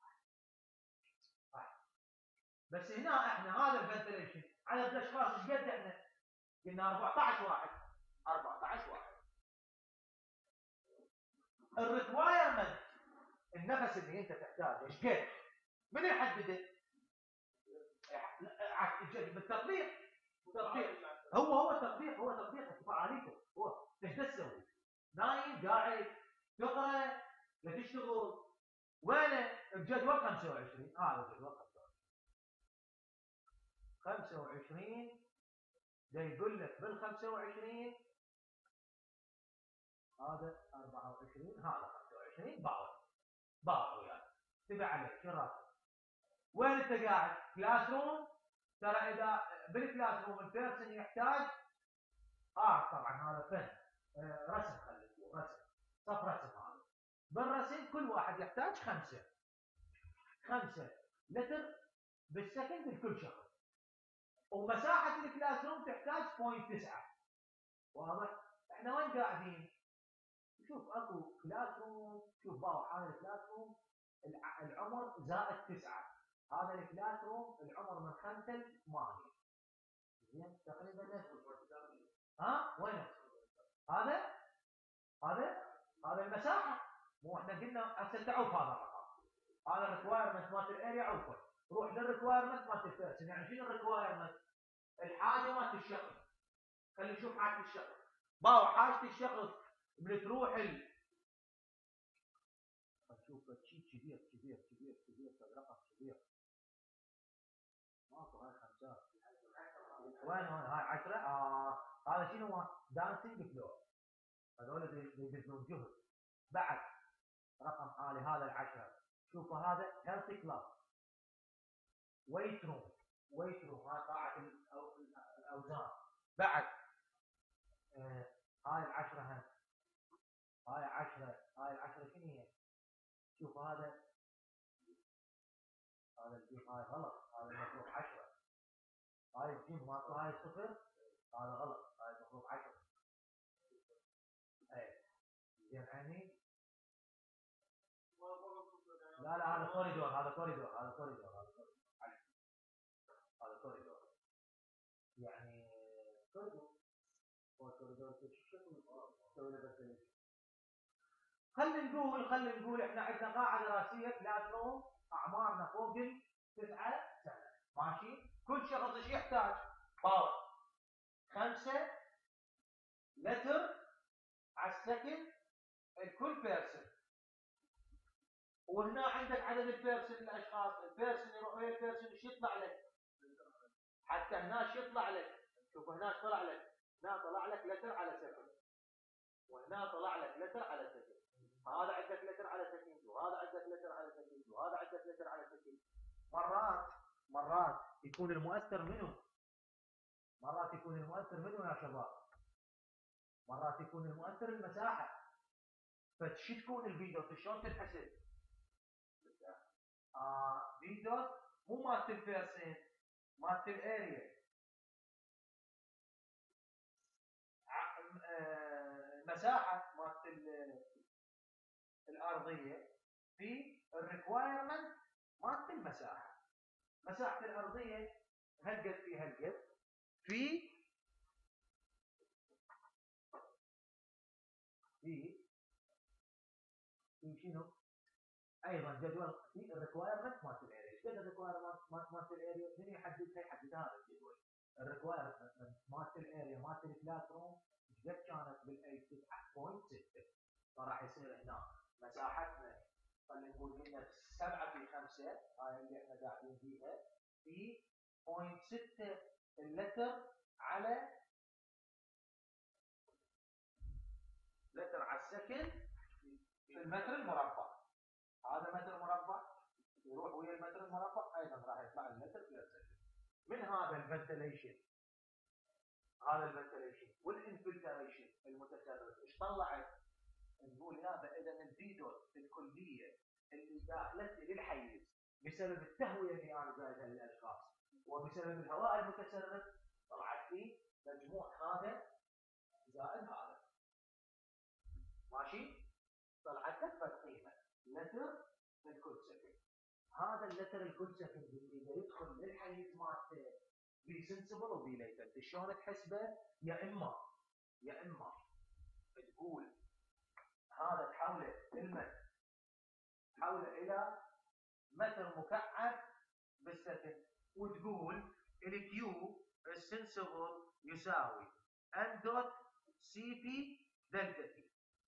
بس هنا احنا هذا الفنتليشن عدد الاشخاص ايش قد احنا؟ قلنا 14 واحد. الريكوايرمنت النفس اللي انت تحتاجه ايش قد؟ من يحدده؟ بالتطبيق. هو تطبيق فعاليته. هو ايش تسوي؟ نايم قاعد تقرا لا تشتغل؟ وين الجدول؟ 25. هذا الجدول 25 ده يقول لك بال 25 هذا 24 هذا 25 باعوا يعني تبع عليك شو راسك؟ وين انت قاعد؟ كلاس روم. ترى اذا بالكلاس روم البيرسون يحتاج طبعا هذا فن رسم، خلينا نقول رسم صف رسم. هذا بالرسم كل واحد يحتاج 5 لتر بالسكند لكل شخص، ومساحه الكلاس روم تحتاج 0.9. واضح؟ احنا وين قاعدين؟ شوف اكو كلاس روم، شوف باو حال الكلاس روم العمر زائد 9. هذا الكلاس روم العمر من 5 ل 8. زين تقريبا نفس وين هذا المساحه. مو احنا قلنا هسه تعوف هذا الرقم، هذا الريكوايرمنت مالت الاريا عوفه. روح للريكوايرمنت مالت البيرسون. يعني شنو الريكوايرمنت؟ الحاجه مالت الشخص. خلينا نشوف حاجه الشخص. باو حاجه الشخص من تروح شوف شيء كبير رقم كبير. ماكو هاي 5. وين هاي 10؟ هذا شنو هو؟ دانسينج فلور. هذول اللي يبذلون جهد. بعد رقم عالي هذا 10. شوفوا هذا هيلثي كلاب. ويت روم هاي قاعة الاوزان. بعد هاي 10 هم. هاي 10 شنو هي؟ شوف هذا الجيم هاي غلط، هذا المفروض 10. هاي الجيم ماكو هاي 0، هذا غلط، هاي المفروض 10. زين عيني. لا هذا كوريدور يعني كوريدور. هو كوريدور شو تسوي له بس خلينا نقول احنا عندنا قاعده راسيه كلاس روم اعمارنا فوق ال9 سنه، ماشي؟ كل شخص ايش يحتاج؟ باور 5 لتر على السكند الكل بيرسون. وهنا عندك عدد البيرسون الاشخاص، البيرسون يروح ويا البيرسون ايش يطلع لك؟ حتى هنا ايش يطلع لك؟ شوف هنا ايش طلع لك؟ هنا طلع لك لتر على سكند، وهنا طلع لك لتر على سكند. هذا عندك لتر على سكند، وهذا عندك لتر على سكند، وهذا عندك لتر على سكند. مرات يكون المؤثر منه، مرات يكون المؤثر منه يا شباب، مرات يكون المؤثر المساحه. فشو تكون الفي دوت؟ شلون تنحسب؟ في دوت مو مالت البيرسنت، مالت الاريا. مساحه مالت الارضيه في الريكوايرمنت مالت المساحه. مساحه الارضيه هالقد في هالقد في شنو؟ ايضا جدول في الريكوايرمنت مالت الاريا. ايش قد الريكوايرمنت مالت الاريا؟ من يحددها؟ يحدد هذا الجدول. الريكوايرمنت مالت الاريا مالت الكلاس روم ايش قد كانت بالاي 9.6، فراح يصير هنا مساحتنا خلينا نقول قلنا 7 في 5، هاي اللي احنا قاعدين فيها، في 0.6 اللتر على السكند في المتر المربع. هذا متر مربع يروح ويا المتر المربع ايضا راح يطلع المتر في السكند. من هذا الفنتليشن، هذا الفنتليشن والانفلتريشن المتسرب ايش طلعت؟ نقول هذا اذا الفي دوت الكليه اللي داخلت للحيز بسبب التهويه اللي انا زايدها للاشخاص وبسبب الهواء المتسرب طلعت لي مجموع هذا زائد هذا، ماشي؟ طلعت لك قيمه لتر للكل سكند. هذا اللتر الكل سكند اللي يدخل للحيز مالته بي سنسبل وبي ليتنت. شلون تحسبه؟ يا اما تقول هذا تحوله المتر، تحوله الى متر مكعب بالسكند، وتقول الكيو السنسبل يساوي ام دوت سي بي دلتا تي،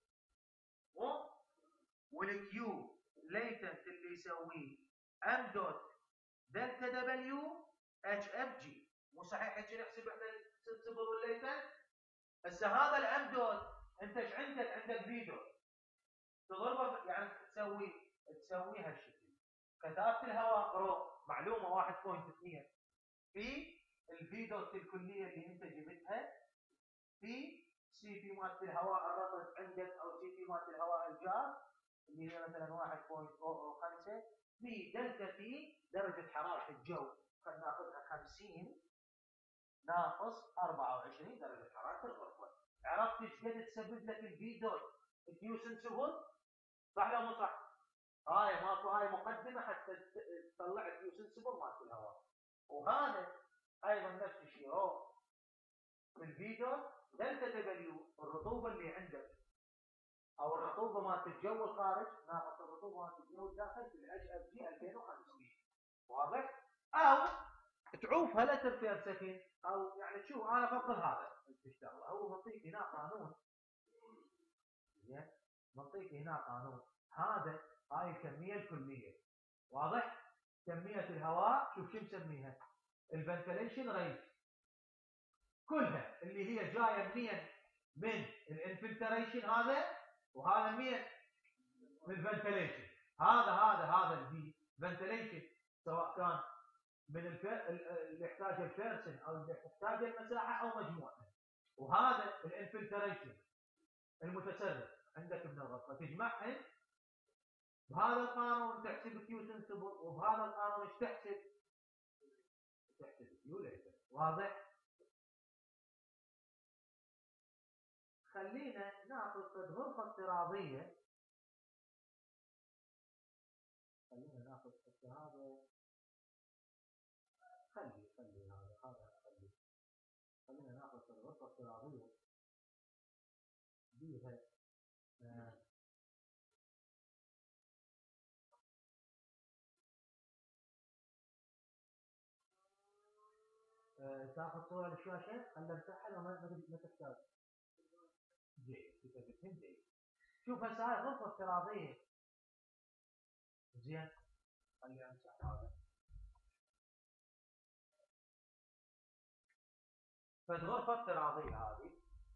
والكيو ليتنت اللي يسويه ام دوت دلتا دبليو اتش اف جي. مو صحيح هيك نحسب احنا السنسبل والليتنت؟ هسه هذا الام دوت انت ايش عندك؟ عندك في دوت تضربه يعني تسوي هالشكل. كثافه الهواء رو معلومه 1.2 في الفي دوت الكليه اللي انت جبتها في سي في مالت الهواء الرطب عندك او سي في مالت الهواء الجاف اللي هي مثلا 1.005 في دلتا في درجه حراره الجو. خلينا ناخذها 50 ناقص 24 درجه حراره الغرفه. عرفت ايش قد تسبب لك الفي دوت الكيو سنسبل؟ صح ولا مو صح؟ هاي ماكو، هاي مقدمه حتى تطلع الكيو سنسبل مالت الهواء. وهذا ايضا نفس الشيء رو في الفي دوت دلتا دبليو الرطوبه اللي عندك او الرطوبه مالت الجو الخارج ناقص الرطوبه مالت الجو الداخل في الاتش اف جي 2050. واضح؟ او تعوفها لتر بير سكند، او يعني تشوف انا افضل هذا الشغله. هو منطيك هنا قانون، زين؟ منطيك هنا قانون، هذا هاي الكميه الكليه. واضح؟ كميه الهواء شوف شو مسميها؟ الفنتليشن ريت كلها اللي هي جايه منين؟ من الانفلتريشن هذا، وهذا منين؟ من الفنتليشن. هذا الفي فنتليشن سواء كان من اللي يحتاج البيرسون او اللي يحتاج المساحه او مجموعه، وهذا الانفلتريشن المتسرب عندك من الغرفه. تجمعهم بهذا القانون تحسب كيو سنسبل، وبهذا القانون ايش تحسب؟ كيو ليتر. واضح؟ خلينا ناخذ غرفه افتراضيه، خلينا ناخذ هذا، خلي هذا خلينا ناخذ غرفه افتراضيه بيها تاخذ صوره للشاشه، خلينا نفتحها لو ما تحتاج. جيد. شوف هسه هاي غرفه افتراضيه. زين خلينا نمسح هذا. فالغرفه افتراضيه هذه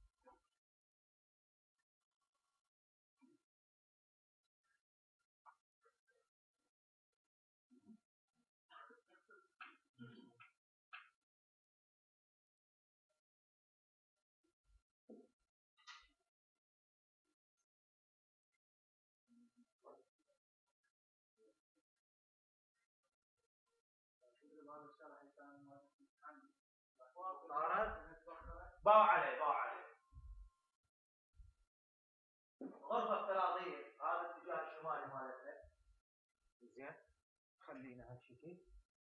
باو عليه. غرفة افتراضية، هذا الاتجاه الشمالي مالتها. زين خلينا هالشكل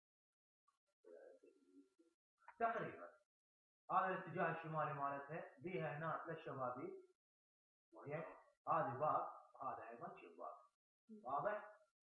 تقريبا. هذا الاتجاه الشمالي مالتها، بيها هنا 3 شبابيك، وهي هذه باب، هذا ايضا شباك. واضح؟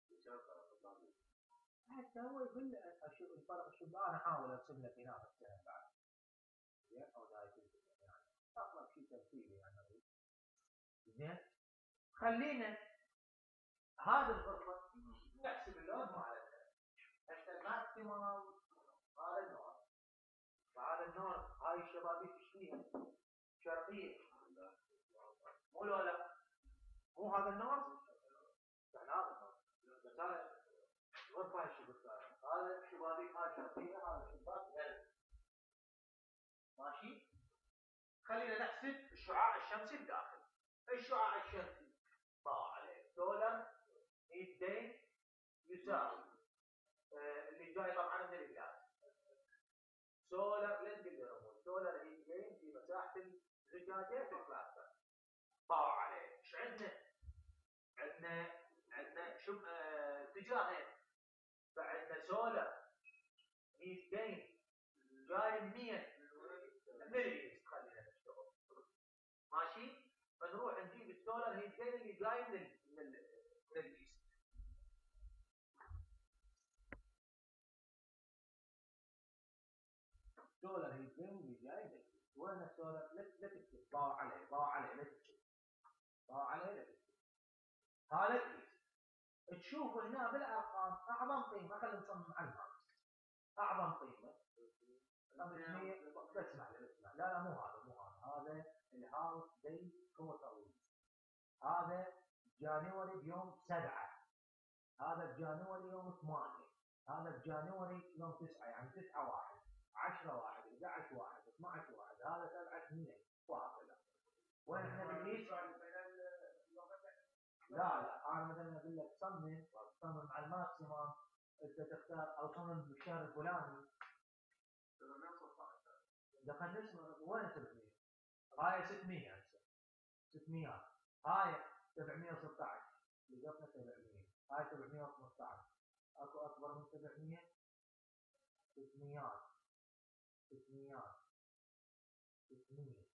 حتى هو يقول الفرق الشباك. انا احاول ارسم لك هنا بس بعد. زين او هاي يعني اقرب شيء ترتيبي يعني. زين خلينا هذه الغرفه نحسب اللون مالتها. حتى الماكسيموم هذا النوع، وهذا النوع هاي الشبابيك ايش فيها؟ شرقيه. مو لا مو هذا النوع، يعني هذا النوع. بس هذا الغرفه هاي الشباك، هذا الشبابيك هاي شرقيه، هذا شباك غربي. ماشي. خلينا نحسب الشعاع الشمسي الداخلي. الشعاع الشمسي طاع عليه سولر هيت جين يساوي اللي جاي طبعا من الجلاس. سولر لا تقول لي رموز. سولر هيت جين في مساحه الزجاجه في الكلاستر طاع عليه. ايش عندنا؟ عندنا شو اتجاهين. فعندنا سولر هيت جين جاي منين؟ من الايست. خلينا نشتغل ماشي. فنروح نجيب السولر هيت جين اللي جاي من الايست. سولر هيت جين اللي جاي من الايست. وين السولر؟ لا تكتب. ضاع عليه لا تكتب. هذا الايست. تشوف هنا بالارقام اعظم قيمه. خلينا نصمم على الماكس. اعظم قيمه 500. اسمع لا مو هذا الهاوس داي توتال. هذا جانوري بيوم 7، هذا بجانوري يوم 8، هذا بجانوري يوم 9، يعني 9 1 10 1 11 1 12 1، هذا 7 2 وهكذا. وين احنا بالليست؟ لا انا مثلا اقول لك صمم على الماكسيمم، انت تختار او صمم بالشهر الفلاني. دخل اسمه وين 700؟ هاي 600 هسه 600. هاي 716 لقيتنا 700. هاي 715. اكو اكبر من 700؟ 600 600 600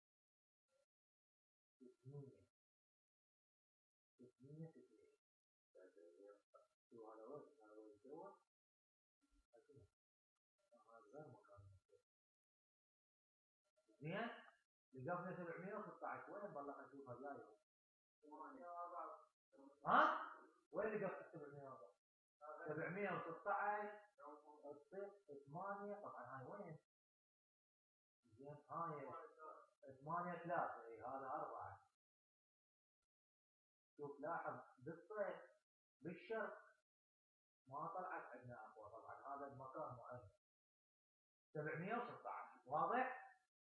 600 600 600. شو هذا وين؟ هذا وين يسوى؟ هذا غير مكان. زين لقيتنا 716. وين والله نشوفها جايه؟ ها؟ وين لقيت 700؟ 716 تصير 8. طبعا هاي وين؟ زين هاي 8 3. اي هذا 4. شوف لاحظ بالصيف بالشرق ما طلعت عندنا اقوى. طبعا هذا المكان معين 716. واضح؟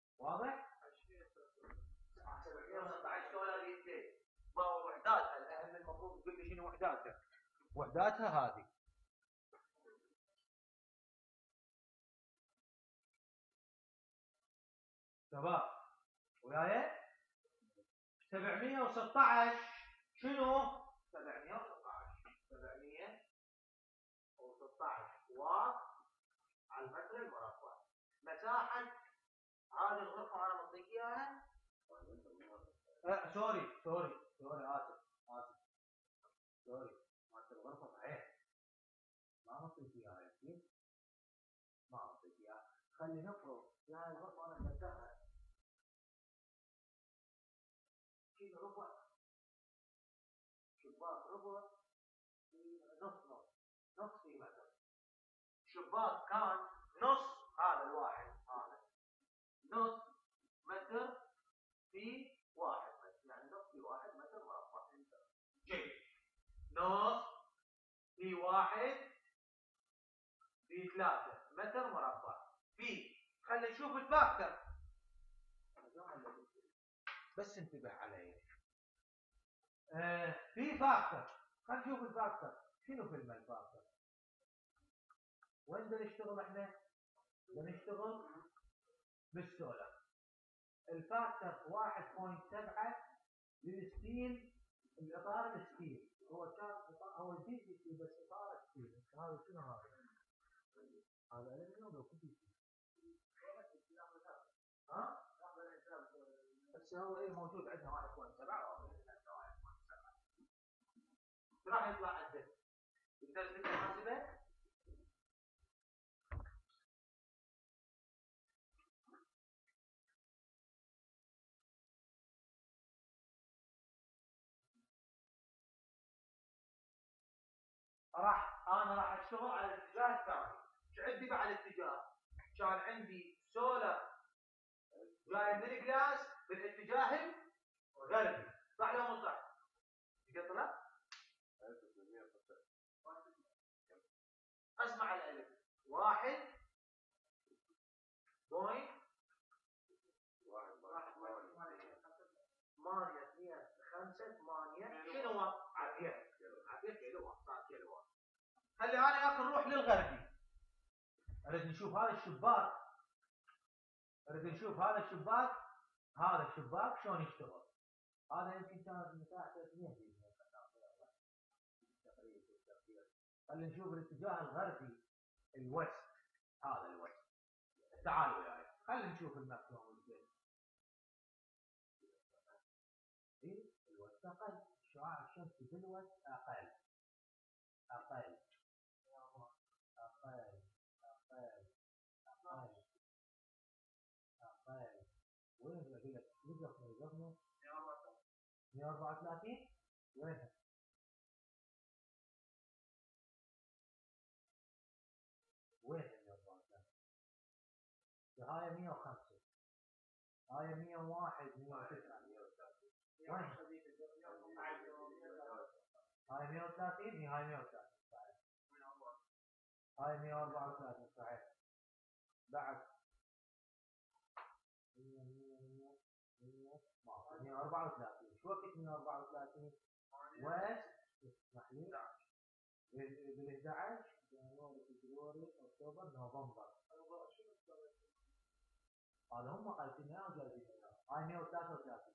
716 دولار يدي. ما هو وحداتها الاهم. المفروض تقول لي شنو وحداتها. وحداتها هذه شباب وياي 716. شنو 716 واط على المتر المربع. مساحه هذه الغرفه انا معطيك اياها. سوري اسف سوري. مالت الغرفه صحيح ما معطيك اياها. ما معطيك اياها. خلي نفرض هاي الغرفة أنا بدأها شيل ربع شباك ربع نص في متر شباك كان نص هذا الواحد هذا نص متر في واحد متر يعني نص في واحد متر مربع جيد نص في واحد في 3 متر مربع في خلينا نشوف الفاكتور بس انتبه علي في فاكتور خلينا نشوف الفاكتور شنو كلمة الفاكتور وين بدنا نشتغل احنا بدنا نشتغل بالسولر الفاكتور 1.7 للستيل الاطار الستيل هو كان هو البي سي سي بس اطار ستيل هذا شنو هذا الالمنيوم لو كنت ها بس هو ايه موجود عندنا 1.7 راح يطلع عندك تقدر تحاسبه انا راح اشتغل على الاتجاه الثاني شو عندي بعد اتجاه كان عندي سولر جاي من الجلاس بالاتجاه الغربي صح ولا مو صح؟ ايش طلع؟ اسمع الالف 1.8 شنو عافيه كيلو صار كيلو خلي انا اخر نروح للغربي اريد نشوف هذا الشباك هذا الشباك شلون يشتغل هذا يمكن كانت مساحته 2 تقريبا خلينا نشوف الاتجاه الغربي الوست هذا الوست تعالوا وياي خلينا نشوف المكتوب ازاي الوست اقل الشعاع الشمسي بالوست اقل وين اقول لك نقفنا 134 وينها؟ وين 134 هاي 105 هاي 101 109 وين هاي 130 هاي 130 صحيح هاي 134 صحيح بعد 134 شو وقت 134 وست اسمح لي بال 11 جانوري فبراير اكتوبر نوفمبر هذا هم قايلين لنا وجايبين لنا هاي 133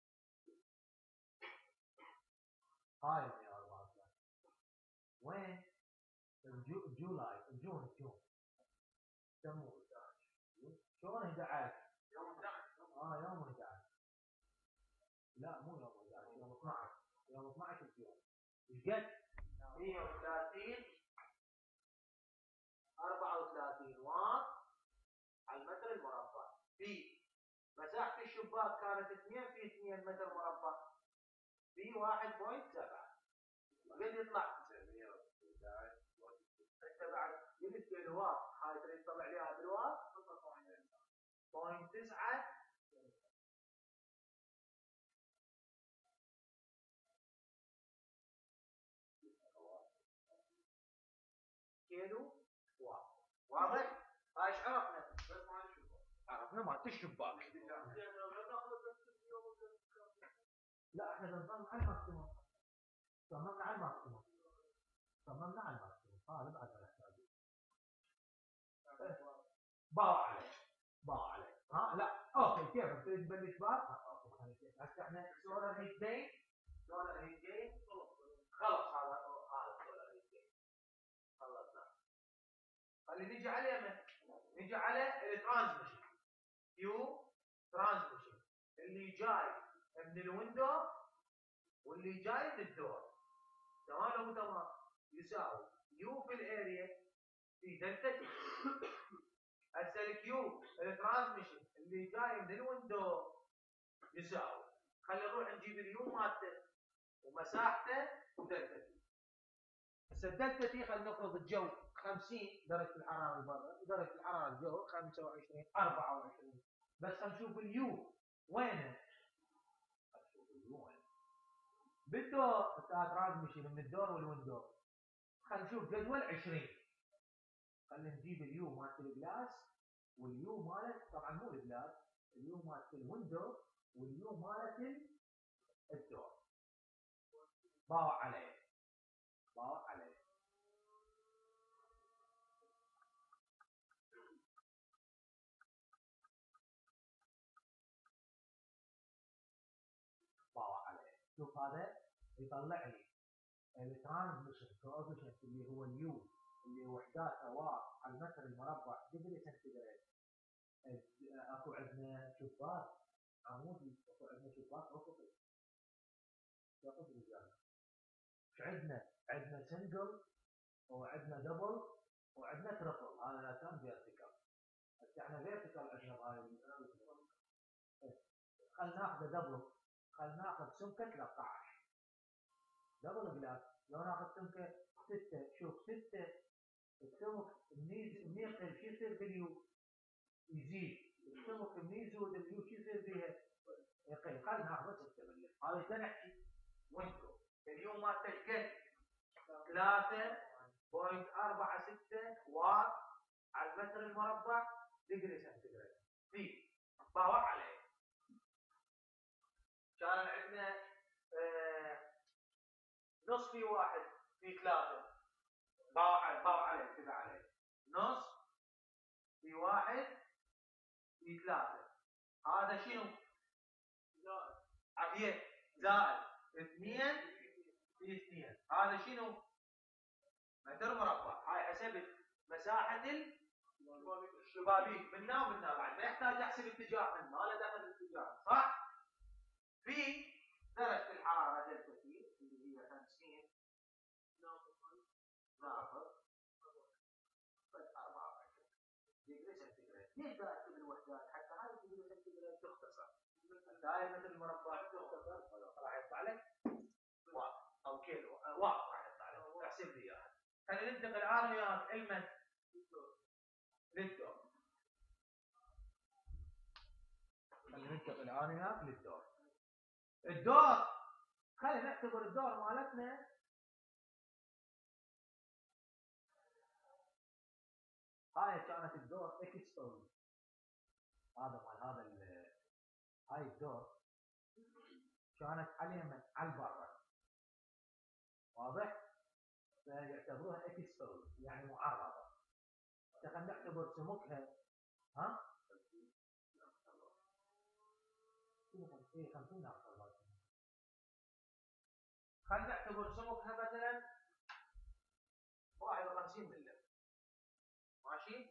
هاي 134 وين جولاي جون سموه شلون 11 يوم 11 لا مو يوم 11 يوم 12 يوم 12 اليوم ايش قد 130 34 واط على المتر المربع في مساحة الشباك كانت 2 في 2 متر مربع في 1.7 قد يطلع 911 انت بعد قلت بالواط هاي تريد تطلع ليها بالواط 0.9 كيلو واط واضح؟ هاي ايش عرفنا؟ عرفنا مالت الشباك لا احنا بنصمم على الماكسيموم صممنا على الماكسيموم هذا بعد نحتاجه باع عليه ها لا اوكي كيف تريد تبلش باب اوكي هسه احنا سولر هيت جاي خلص هذا سولر هيت جاي خلصنا خلي نجي على من نجي على الترانسميشن يو ترانسميشن اللي جاي من الويندو واللي جاي من الدور تمام ولا مو تمام يساوي يو في الاريا في دلتا تي هسه الكيو الترانسميشن اللي جاي من الويندو يساوي، خلينا نروح نجيب اليو مالته ومساحته ودلتا تي. هسه الدلتا تي خلينا نفرض الجو 50 درجه الحراره برا ودرجه الحراره الجو 25 24، بس خلينا نشوف اليو وينه. نشوف اليو وين بالدور بتاع ترانسميشن من الدور والويندو. خلينا نشوف جدول 20. خلينا نجيب اليو مالت الجلاس واليو مالت، طبعا مو الجلاس، اليو مالت الويندو واليو مالت الدور. باوع عليه باوع عليه باوع عليه. شوف هذا يطلع لي الترانسميشن كوفيشنت اللي هو اليو اللي وحداته واط على المتر المربع ديجري سنتيجريد. اكو عندنا شباك عمودي، اكو عندنا شباك افقي. شوفوا رجال، ايش عندنا؟ عندنا سنجل وعندنا دبل وعندنا تربل. هذا كان فيرتيكال. هسه احنا فيرتيكال عندنا بهاي. خلينا ناخذ دبل، خلينا ناخذ سمكه 13 دبل جلاس. لو ناخذ سمكه 6، شوف 6 السمك منين يقل شو يصير باليو؟ يزيد. السمك منين يزود اليو شو يصير بيها؟ يقل. خلينا ناخذ 6 ملي. هذا تنحكي وينكم اليو مالته قد 3.46 واط على المتر المربع ديجري سنتيجريد. في باوع عليه. كان عندنا نص في 1 في 3. باوع عليه كذا عليه. نص في 1 في 3. هذا شنو؟ زائد عافية زائد 2 في 2. هذا شنو؟ متر مربع. هاي حسبت مساحة الشبابيك منا ومنا، بعد ما يحتاج احسب اتجاه من ما له دخل الاتجاه، صح؟ في درجة الحرارة دلتا تي اللي هي 50 ناقص 24 ديجري سنتيجريد. ليش دا اكتب الوحدات؟ حتى هاي الديجري سنتيجريد تختصر. هاي متر المربع تختصر، راح يطلع لك واط او كيلو واط راح يطلع لك. احسب لي اياها. خلينا ننتقل الان وياك علما للدور. خلينا ننتقل الان وياك للدور. الدور خلينا نعتبر الدور مالتنا هاي كانت الدور اكس او هذا مال هذا هاي الدور كانت على اليمين على البرة، واضح؟ فيعتبروها اكس او يعني معرضة. خلينا نعتبر سمكها 50 ناقص. خلينا نعتبر سمكها مثلا 51 ملم. ماشي؟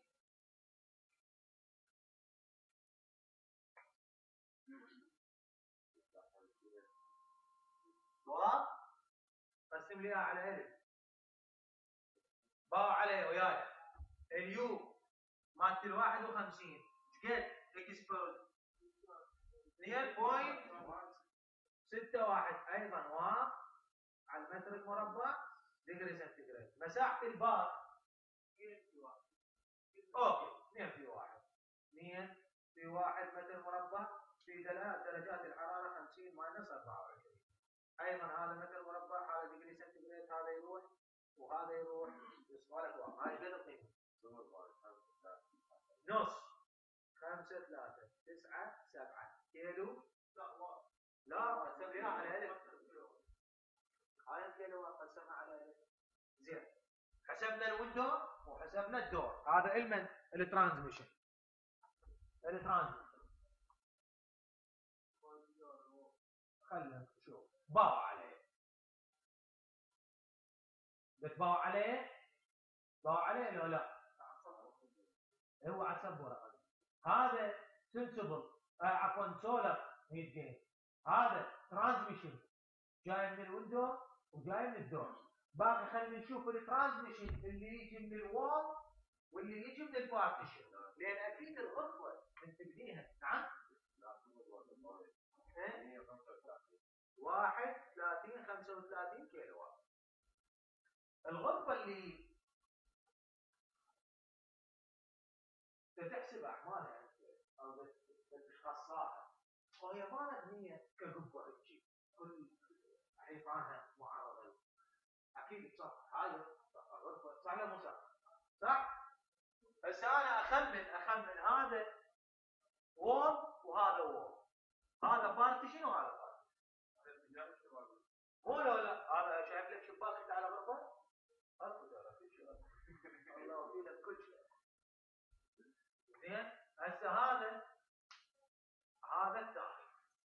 واضح؟ قسم لي على الف. باوع عليه وياي. اليو مالت ال 51 قد اكسبوز 2.61 ايضا واط على المتر المربع ديجري سنتيجريد. مساحة البار اوكي 2 في 1 2 في 1 متر مربع في درجات الحرارة 50 ماينس 24. ايضا هذا متر مربع، هذا ديجري سنتيجريد، هذا يروح وهذا يروح. يصبح لك هاي قد القيمة؟ نص 5 3 9 7 كيلو. لا قسم لي على الف. هاي الكيلو قسمها على الف. زين، حسبنا الويندو وحسبنا الدور. هذا علما الترانسميشن. خلينا نشوف. باوع عليه. بتباوع عليه؟ باوع عليه لو لا؟ هو عصب ورقه. هذا سنسبل عفوا سولر هيت جين. هذا ترانسميشن جاي من الويندو وجاي من الدور. باقي خلينا نشوف الترانسميشن اللي يجي من الوول واللي يجي من البارتيشن، لان اكيد الغرفه انت تبنيها. نعم 31 35 كيلو وات. الغرفه اللي تحسب اعمالها انت او تشخصها وهي ما مبنيه كقبه هيك كل حيطانها معرضه، اكيد صح. هاي غرفه صح ولا مو صح؟ صح. هسه انا اخمن هذا وول وهذا وول، هذا بارتيشن وهذا بارتيشن. مو لا هذا شايف لك شباك انت على غرفه؟ الله في لك كل شيء. زين هسه هذا الثاني.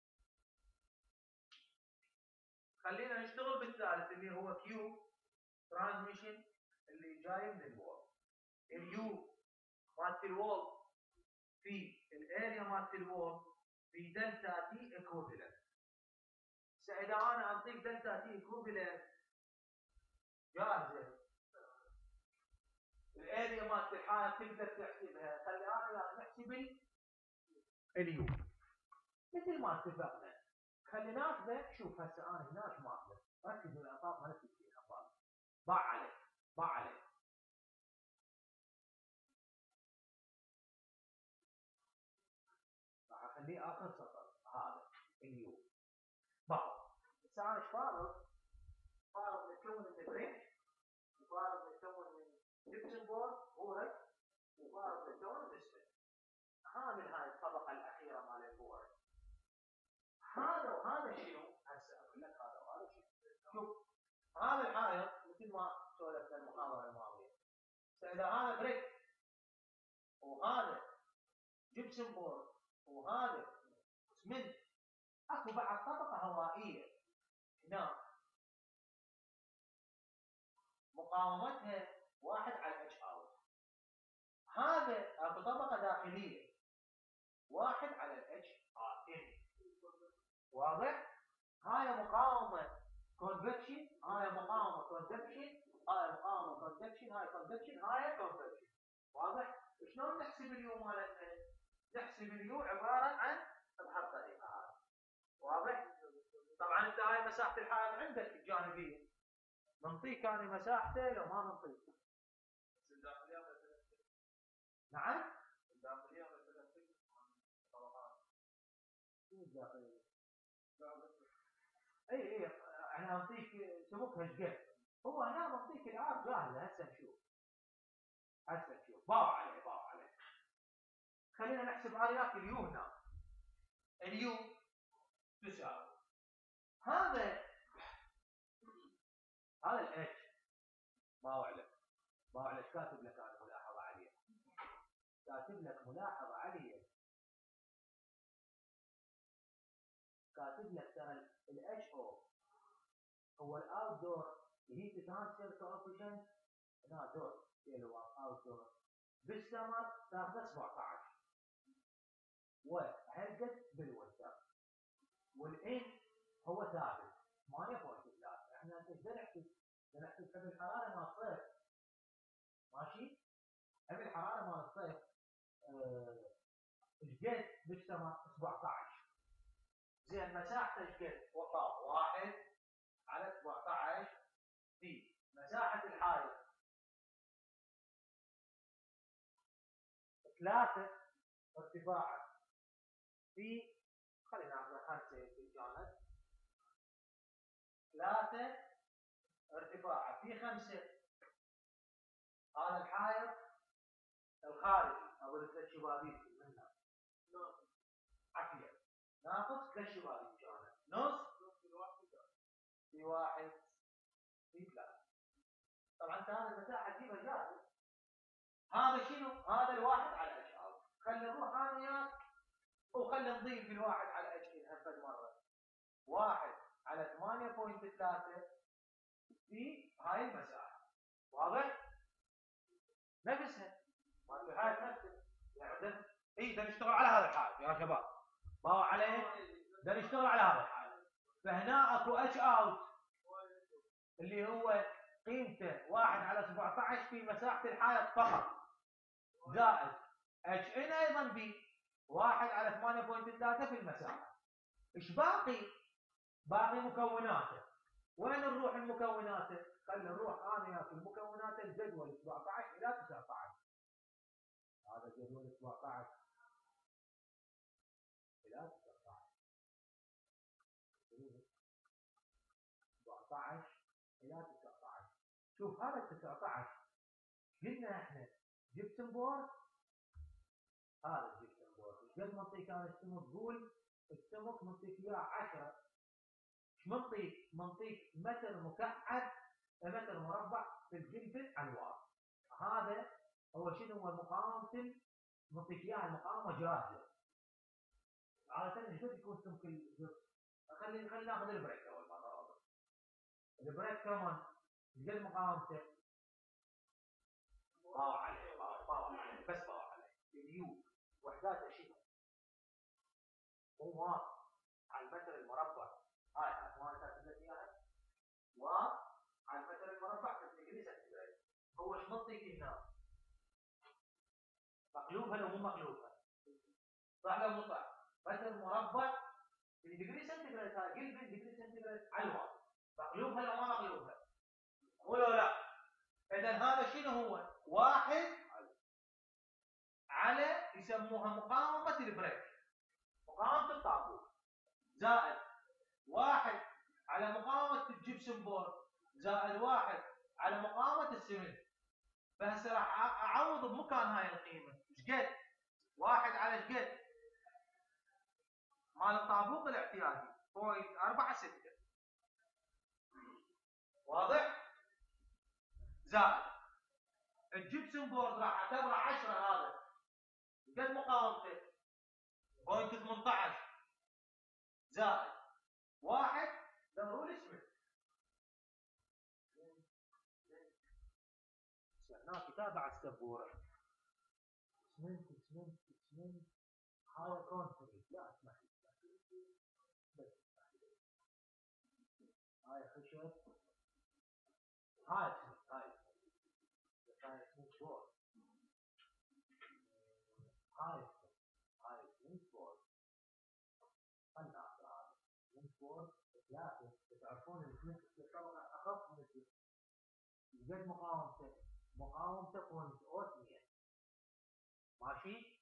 خلينا نشتغل بالثالث اللي هو كيو ترانزميشن اللي جاي من الوول. اليو مالت الوول في الاريا مالت الوول في دلتا تي ايكوفالنت. اذا انا اعطيك دلتا تي ايكوفالنت جاهزه، الاريا مالت الحائط تقدر تحسبها. خلي انا نحسب اليو مثل ما اتفقنا. خلي ناخذه. شوف هسه انا هناك ماخذه، ركز بالعطاء ما نركز فيها. ضع عليه راح اخليه اخر سطر. هذا اليو بعض. هسه انا ايش فارض متكون من بريك، وفارض متكون من جبسن بورد بورد، وفارض متكون من اسمنت. هذه هاي الطبقه الاخيره مال البورد. هذا وهذا شنو؟ هسه اقول لك هذا وهذا شنو. شوف هذا الحائط مثل ما سولفنا المحاضره الماضيه. اذا هذا بريك وهذا جبسن بورد وهذا اسمنت، اكو بعد طبقه هوائيه هنا مقاومتها 1 على اتش اوت. هذا اكو طبقه داخليه 1 على الاتش ان. واضح؟ هاي مقاومه كونفكشن، هاي مقاومه كونفكشن، هاي مقاومه كونفكشن، هاي كونفكشن، هاي كونفكشن. واضح؟ شلون نحسب اليو مالتنا؟ نحسب اليو عباره عن بهالطريقه هذه. واضح؟ طبعا انت هاي مساحه الحائط عندك الجانبيه، منطيك انا مساحته لو ما منطيك. نعم؟ الداخليه مثلا طبقات. شنو الداخليه؟ اي انا منطيك سبكها ايش قد؟ هو هنا منطيك الار جاهزه. هسه نشوف. باوع عليه. خلينا نحسب اريات اليو هنا. اليو تساوي هذا الاتش. باوع لك كاتب لك انا ملاحظه عاليه. كاتب لك ترى الاتش او هو الاوت دور هيت ترانسفير كوفيشنت. هنا دور كيلو وات اوت دور بالسمر تاخذ 17 وهلقت بالوينتر. والان هو ثابت 8.3. احنا نقدر نحسب حب الحراره مال الصيف. ماشي؟ حب الحراره مال الصيف ايش قد بالسمر؟ 17. زين مساحته ايش قد؟ 1 على 17 في مساحه الحائط 3 ارتفاعه في، خلينا ناخذ 5 في الجانب، 3 ارتفاعه في 5. هذا الحائط الخارجي او الشبابيك منه عافيه. ناخذ كالشبابيك جانب نص في 1 في 3. طبعا انت هذه المساحه تجيبها جاهزه. هذا شنو؟ هذا الواحد على اتش اوت. خلي نروح انا وياك وخلي نضيف الواحد على اتش ان هالقد مره. 1 على 8.3 في هاي المساحه. واضح؟ نفسها ما في حاجه نفسها. يعني اي نشتغل على هذا الحال يا شباب. باو عليه نشتغل على هذا الحال. فهنا اكو اتش اوت اللي هو قيمته 1 على 17 في مساحه الحائط فقط. زائد اتش ان ايضا بي 1 على 8.3 في المساحه. ايش باقي؟ باقي مكوناته. وين نروح المكوناته؟ خلينا نروح انا في المكونات الجدول 17 الى 19. هذا جدول 17 الى 19. 17 الى 19. شوف هذا ال 19 قلنا احنا جبسن بورد. هذا الجبسن بورد ايش قد منطيك انا السمك؟ قول السمك منطيك اياه 10. ايش منطيك؟ منطيك متر مكعب متر مربع في الجلد على الواقع. هذا هو شنو؟ هو مقاومة، منطيك اياها المقاومة جاهزة. عادة ايش قد يكون سمك الجبس؟ خلينا ناخذ البريك اول مرة. البريك كمان ايش قد مقاومته؟ باور عليه، باور عليه، بس باور عليه. اليو وحداته شنو؟ هو على المتر المربع. هاي ما كاتب لك اياها. على المتر المربع في الديجري سنتيجريد. هو ايش منطيك هنا؟ مقلوبها لو مو مقلوبها؟ صح لو مو صح؟ متر مربع في الديجري سنتيجريد. هاي قلب الديجري سنتيجريد على الواقع. مقلوبها لو ما مقلوبها؟ ولا لا؟ اذا هذا شنو هو؟ 1 على يسموها مقاومة البريك، مقاومة الطابوق، زائد 1 على مقاومة الجبسن بورد، زائد 1 على مقاومة السمنت. فهسه راح اعوض بمكان هاي القيمة. ايش قد؟ 1 على ايش قد؟ مال الطابوق الاعتيادي 0.46. واضح؟ زائد الجبسن بورد راح اعتبره 10. هذا قد مقاومته 0.18 زائد 1 دوروا الاسمنت. هنا كتابة على السبورة. اسمنت هاي كونكريت. لا اسمح لي، بس هاي خشب. هاي اسمنت بورد. هاي اسمنت بورد. خلنا هذا اسمنت بورد 3. تعرفون الاسمنت طبعا اخف من الجبس. قد مقاومته 0.02 ماشي.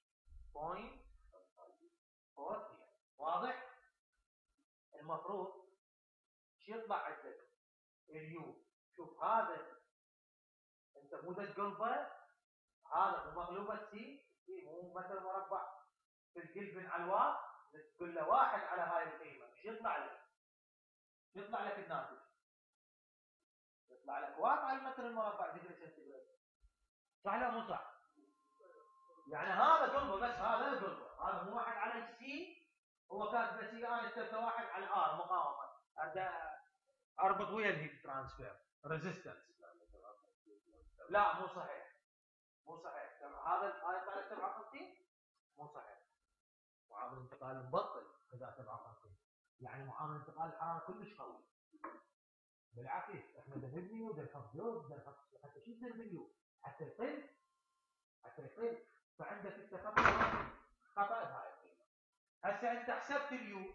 0.02. واضح؟ المفروض شو يطلع عندك؟ اليو. شوف هذا انت مو تقلبه، هذا مو مقلوبه سي مو متر مربع في القلب على الواق. تقول له 1 على هاي القيمه. ايش يطلع لك؟ يطلع لك الناتج. يطلع لك 1 على المتر المربع ديجري سنتيجريد. صح لا مو صح؟ يعني هذا قلبه، بس هذا قلبه. هذا مو 1 على السي. هو كاتب بس انا كتبت 1 على ار مقاومه. اربط ويا الهيت ترانسفير ريزيستنس. لا مو صحيح. هذا يطلع لك 57. مو صحيح. معامل الانتقال مبطل اذا 57. يعني معامل انتقال الحراره كلش قوي. بالعكس احنا نبني ونحط جوز حتى شو يصير باليوم؟ حتى يقل. فعندك انت خطا بهاي القيمه. هسه انت حسبت اليو.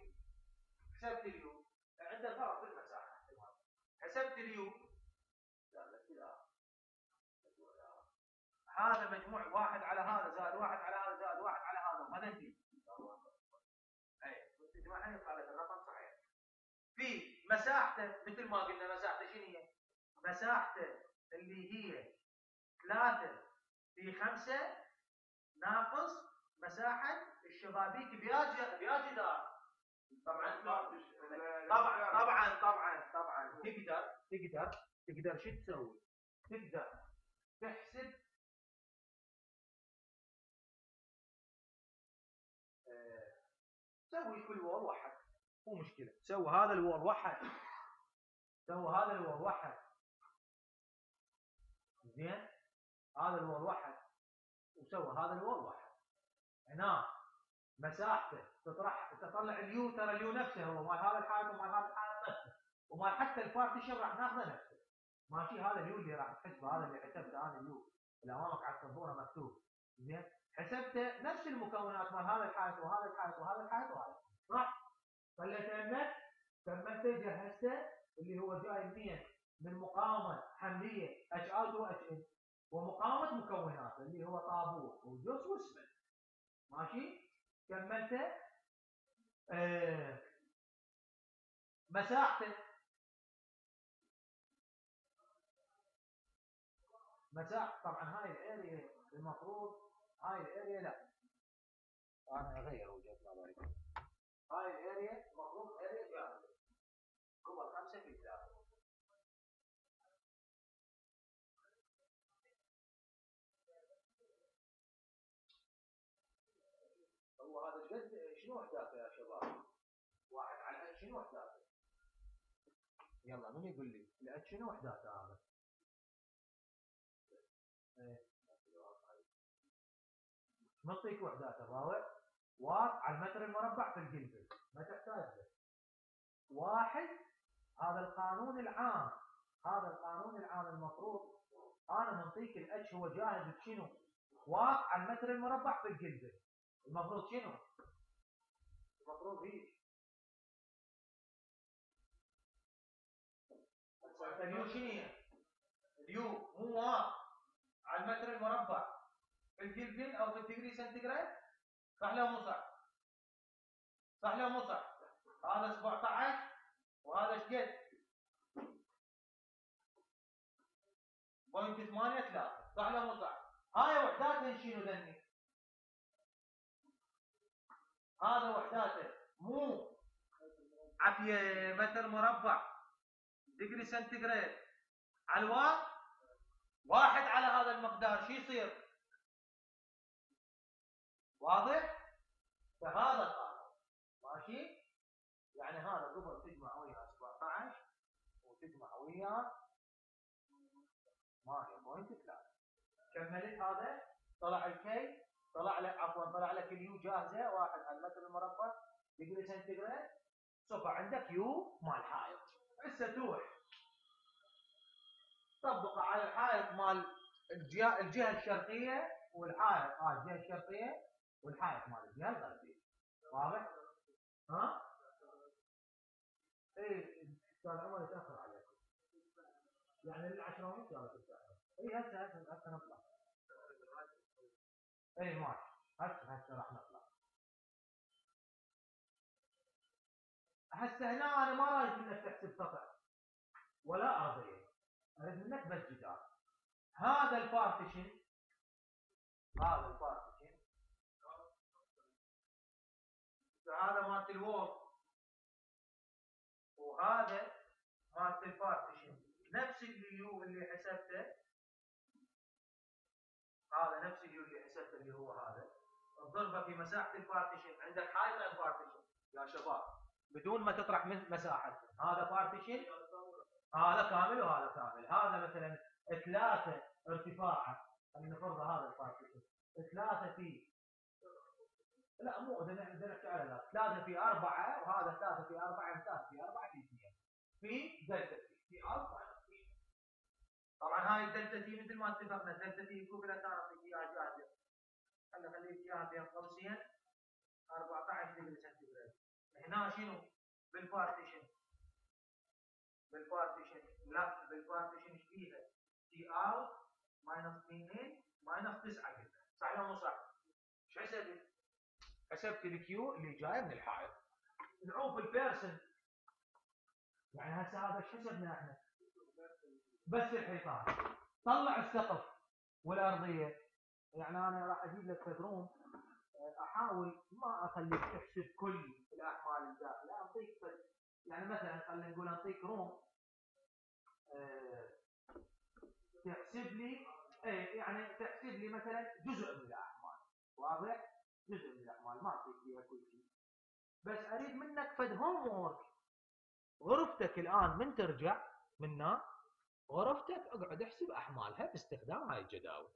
عندك غلط في المساحه. حسبت اليو. هذا مجموع 1 على هذا زائد 1 على هذا زائد 1 على هذا. ما ننتهي. اي تجمعها يطلع لك الرقم صحيح. في مساحته مثل ما قلنا. مساحته شنو هي؟ مساحته اللي هي 3 في 5 ناقص مساحة الشبابيك بيا جدار. طبعا تقدر شو تسوي؟ تقدر تحسب سوي كل وول واحد، مو مشكلة. سوي هذا الوول واحد. زين، هذا الوول واحد وسوي هذا الوول واحد. هنا مساحته تطلع اليو. ترى اليو نفسه هو مال هذا الحائط ومال هذا الحائط نفسه ومال حتى البارتيشن راح ناخذه نفسه. ماشي. هذا اليو اللي راح تحسبه، هذا اللي حسبته انا اليو اللي امامك على السبوره مكتوب. زين حسبت نفس المكونات مال هذا الحائط وهذا الحائط وهذا الحائط وهذا صح؟ خليته كملته جهزته اللي هو جاي منين؟ من مقاومه حمليه اتش اوت واتش ان ومقاومه مكونات اللي هو طابور وجوس واسمنت ماشي؟ كملته مساحته مساحه طبعا هاي الاريا المفروض هاي الاريا لا انا اغير وجهه نظري هاي الاريا المفروض اريا جاهزه قبل 5 في 3 هو هذا الجد شنو احداثه يا شباب؟ واحد على الاتش شنو احداثه؟ يلا من يقول لي الاتش شنو احداثه هذا؟ نعطيك وحدات الراوع واط على المتر المربع في الجلد ما تحتاج له واحد هذا القانون العام هذا القانون العام المفروض انا منطيك الاتش هو جاهز بشنو؟ واط على المتر المربع في الجلد المفروض شنو؟ المفروض هي اليو شنو هي؟ اليو مو واط على المتر المربع في الجلد او في الديجري سنتيجراد صح لو مو صح؟ صح لو مو صح؟ هذا 17 وهذا ايش قد؟ 0.83 صح لو مو صح؟ هاي وحداته شنو ذني؟ هذا وحداته مو عافيه متر مربع ديجري سنتيجراد على الواط واحد على هذا المقدار شو يصير؟ واضح؟ فهذا القانون ماشي؟ يعني هذا قبل تجمع وياه 17 وتجمع وياه 8.3 كملت هذا طلع الكي طلع لك عفوا طلع لك اليو جاهزه واحد على المتر المربع ديجري سنتيجراد صفى عندك يو مال حائط هسه تروح طبقه على الحائط مال الجهه الشرقيه والحائط الجهه الشرقيه والحائط مال الجهه الغربيه واضح؟ ها؟ ايه استاذ عمر يتاخر عليكم يعني للعشرة ونص يلا تتاخر اي هسه نطلع اي ماشي هسه راح نطلع هسه هنا انا ما رايد منك تحسب سطح ولا ارضيه اريد منك بس جدار هذا البارتيشن هذا مالت الوول وهذا مالت البارتيشن نفس اليو اللي حسبته هذا نفس اليو اللي حسبته اللي هو هذا الضربه في مساحه البارتيشن عندك حائط بارتيشن يا شباب بدون ما تطرح مساحه هذا بارتيشن هذا كامل وهذا كامل هذا مثلا 3 ارتفاعه خلينا نفرض هذا البارتيشن 3 في لا مو بدنا نحكي على ذا 3 في 4 وهذا 3 في 4 3 في 4 في 2 في دلتا في الفا طبعا هاي الدلتا تي مثل ما اتفقنا الدلتا تي الكبرى كانت اياها جاهزه خلينا اياها بين قوسين 14 ديجري سنتيجراد هنا شنو؟ بالبارتيشن لا بالبارتيشن ايش فيها؟ تي اوت ماينس 2 ماينس 9 قلنا صح ولا مو صح؟ ايش حسبت؟ حسبت الكيو اللي جاي من الحائط نعوف البيرسن يعني هسه هذا ايش حسبنا احنا؟ بس الحيطان طلع السقف والارضيه يعني انا راح اجيب لك فدروم احاول ما اخليك تحسب كل الاحمال الداخليه اعطيك يعني مثلا خلينا نقول اعطيك روم تحسب لي يعني تحسب لي مثلا جزء من الاحمال واضح؟ جزء من الاحمال ما اعطيك فيها كل شيء بس اريد منك فد هوم وورك غرفتك الان من ترجع منها غرفتك اقعد احسب احمالها باستخدام هاي الجداول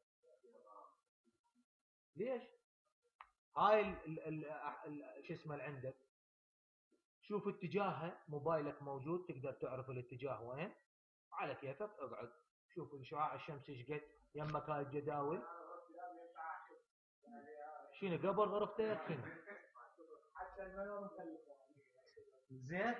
ليش؟ هاي شو اسمه اللي عندك شوف اتجاهها موبايلك موجود تقدر تعرف الاتجاه وين على كيفك اقعد شوف شعاع الشمس ايش قد يمك هاي الجداول شنو قبل غرفتك شنو؟ حتى الملون مكلفه. زين؟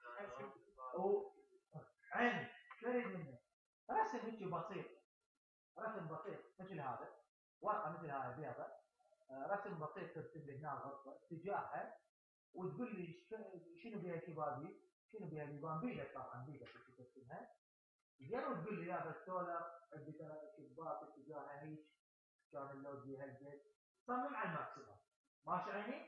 عين تريد منه رسم هيك بسيط، رسم بسيط مثل هذا، ورقه مثل هاي بيضة، رسم بسيط تكتب لي هنا الغرفه اتجاهها وتقول لي شنو بيها شبابيك، شنو بيها بيبان بيدك طبعا بيدك تكتبها زين، وتقول لي يا السولر عندي شباك اتجاهها هيك كان اللود بيها البيت، صمم على الماكسيمم. ماشي عيني؟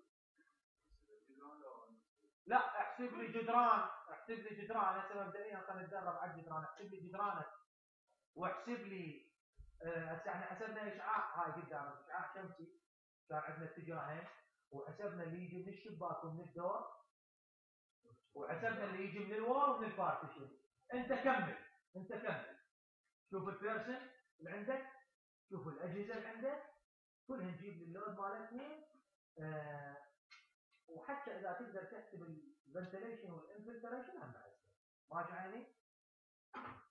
لا احسب لي جدران، احسب لي جدران هسه مبدئيا خلينا نتدرب على الجدران، احسب لي جدرانك واحسب لي هسه احنا حسبنا اشعاع هاي قدامك اشعاع شمسي كان عندنا اتجاهين، وحسبنا اللي يجي من الشباك ومن الدور، وحسبنا اللي يجي من الوار ومن البارتيشن. انت كمل، انت كمل شوف البيرسن اللي عندك، شوف الاجهزه اللي عندك كلها نجيب لي اللود مالتهم، وحتى اذا تقدر تحسب الفنتليشن والانفلتريشن هم بعد. ماشي عيني؟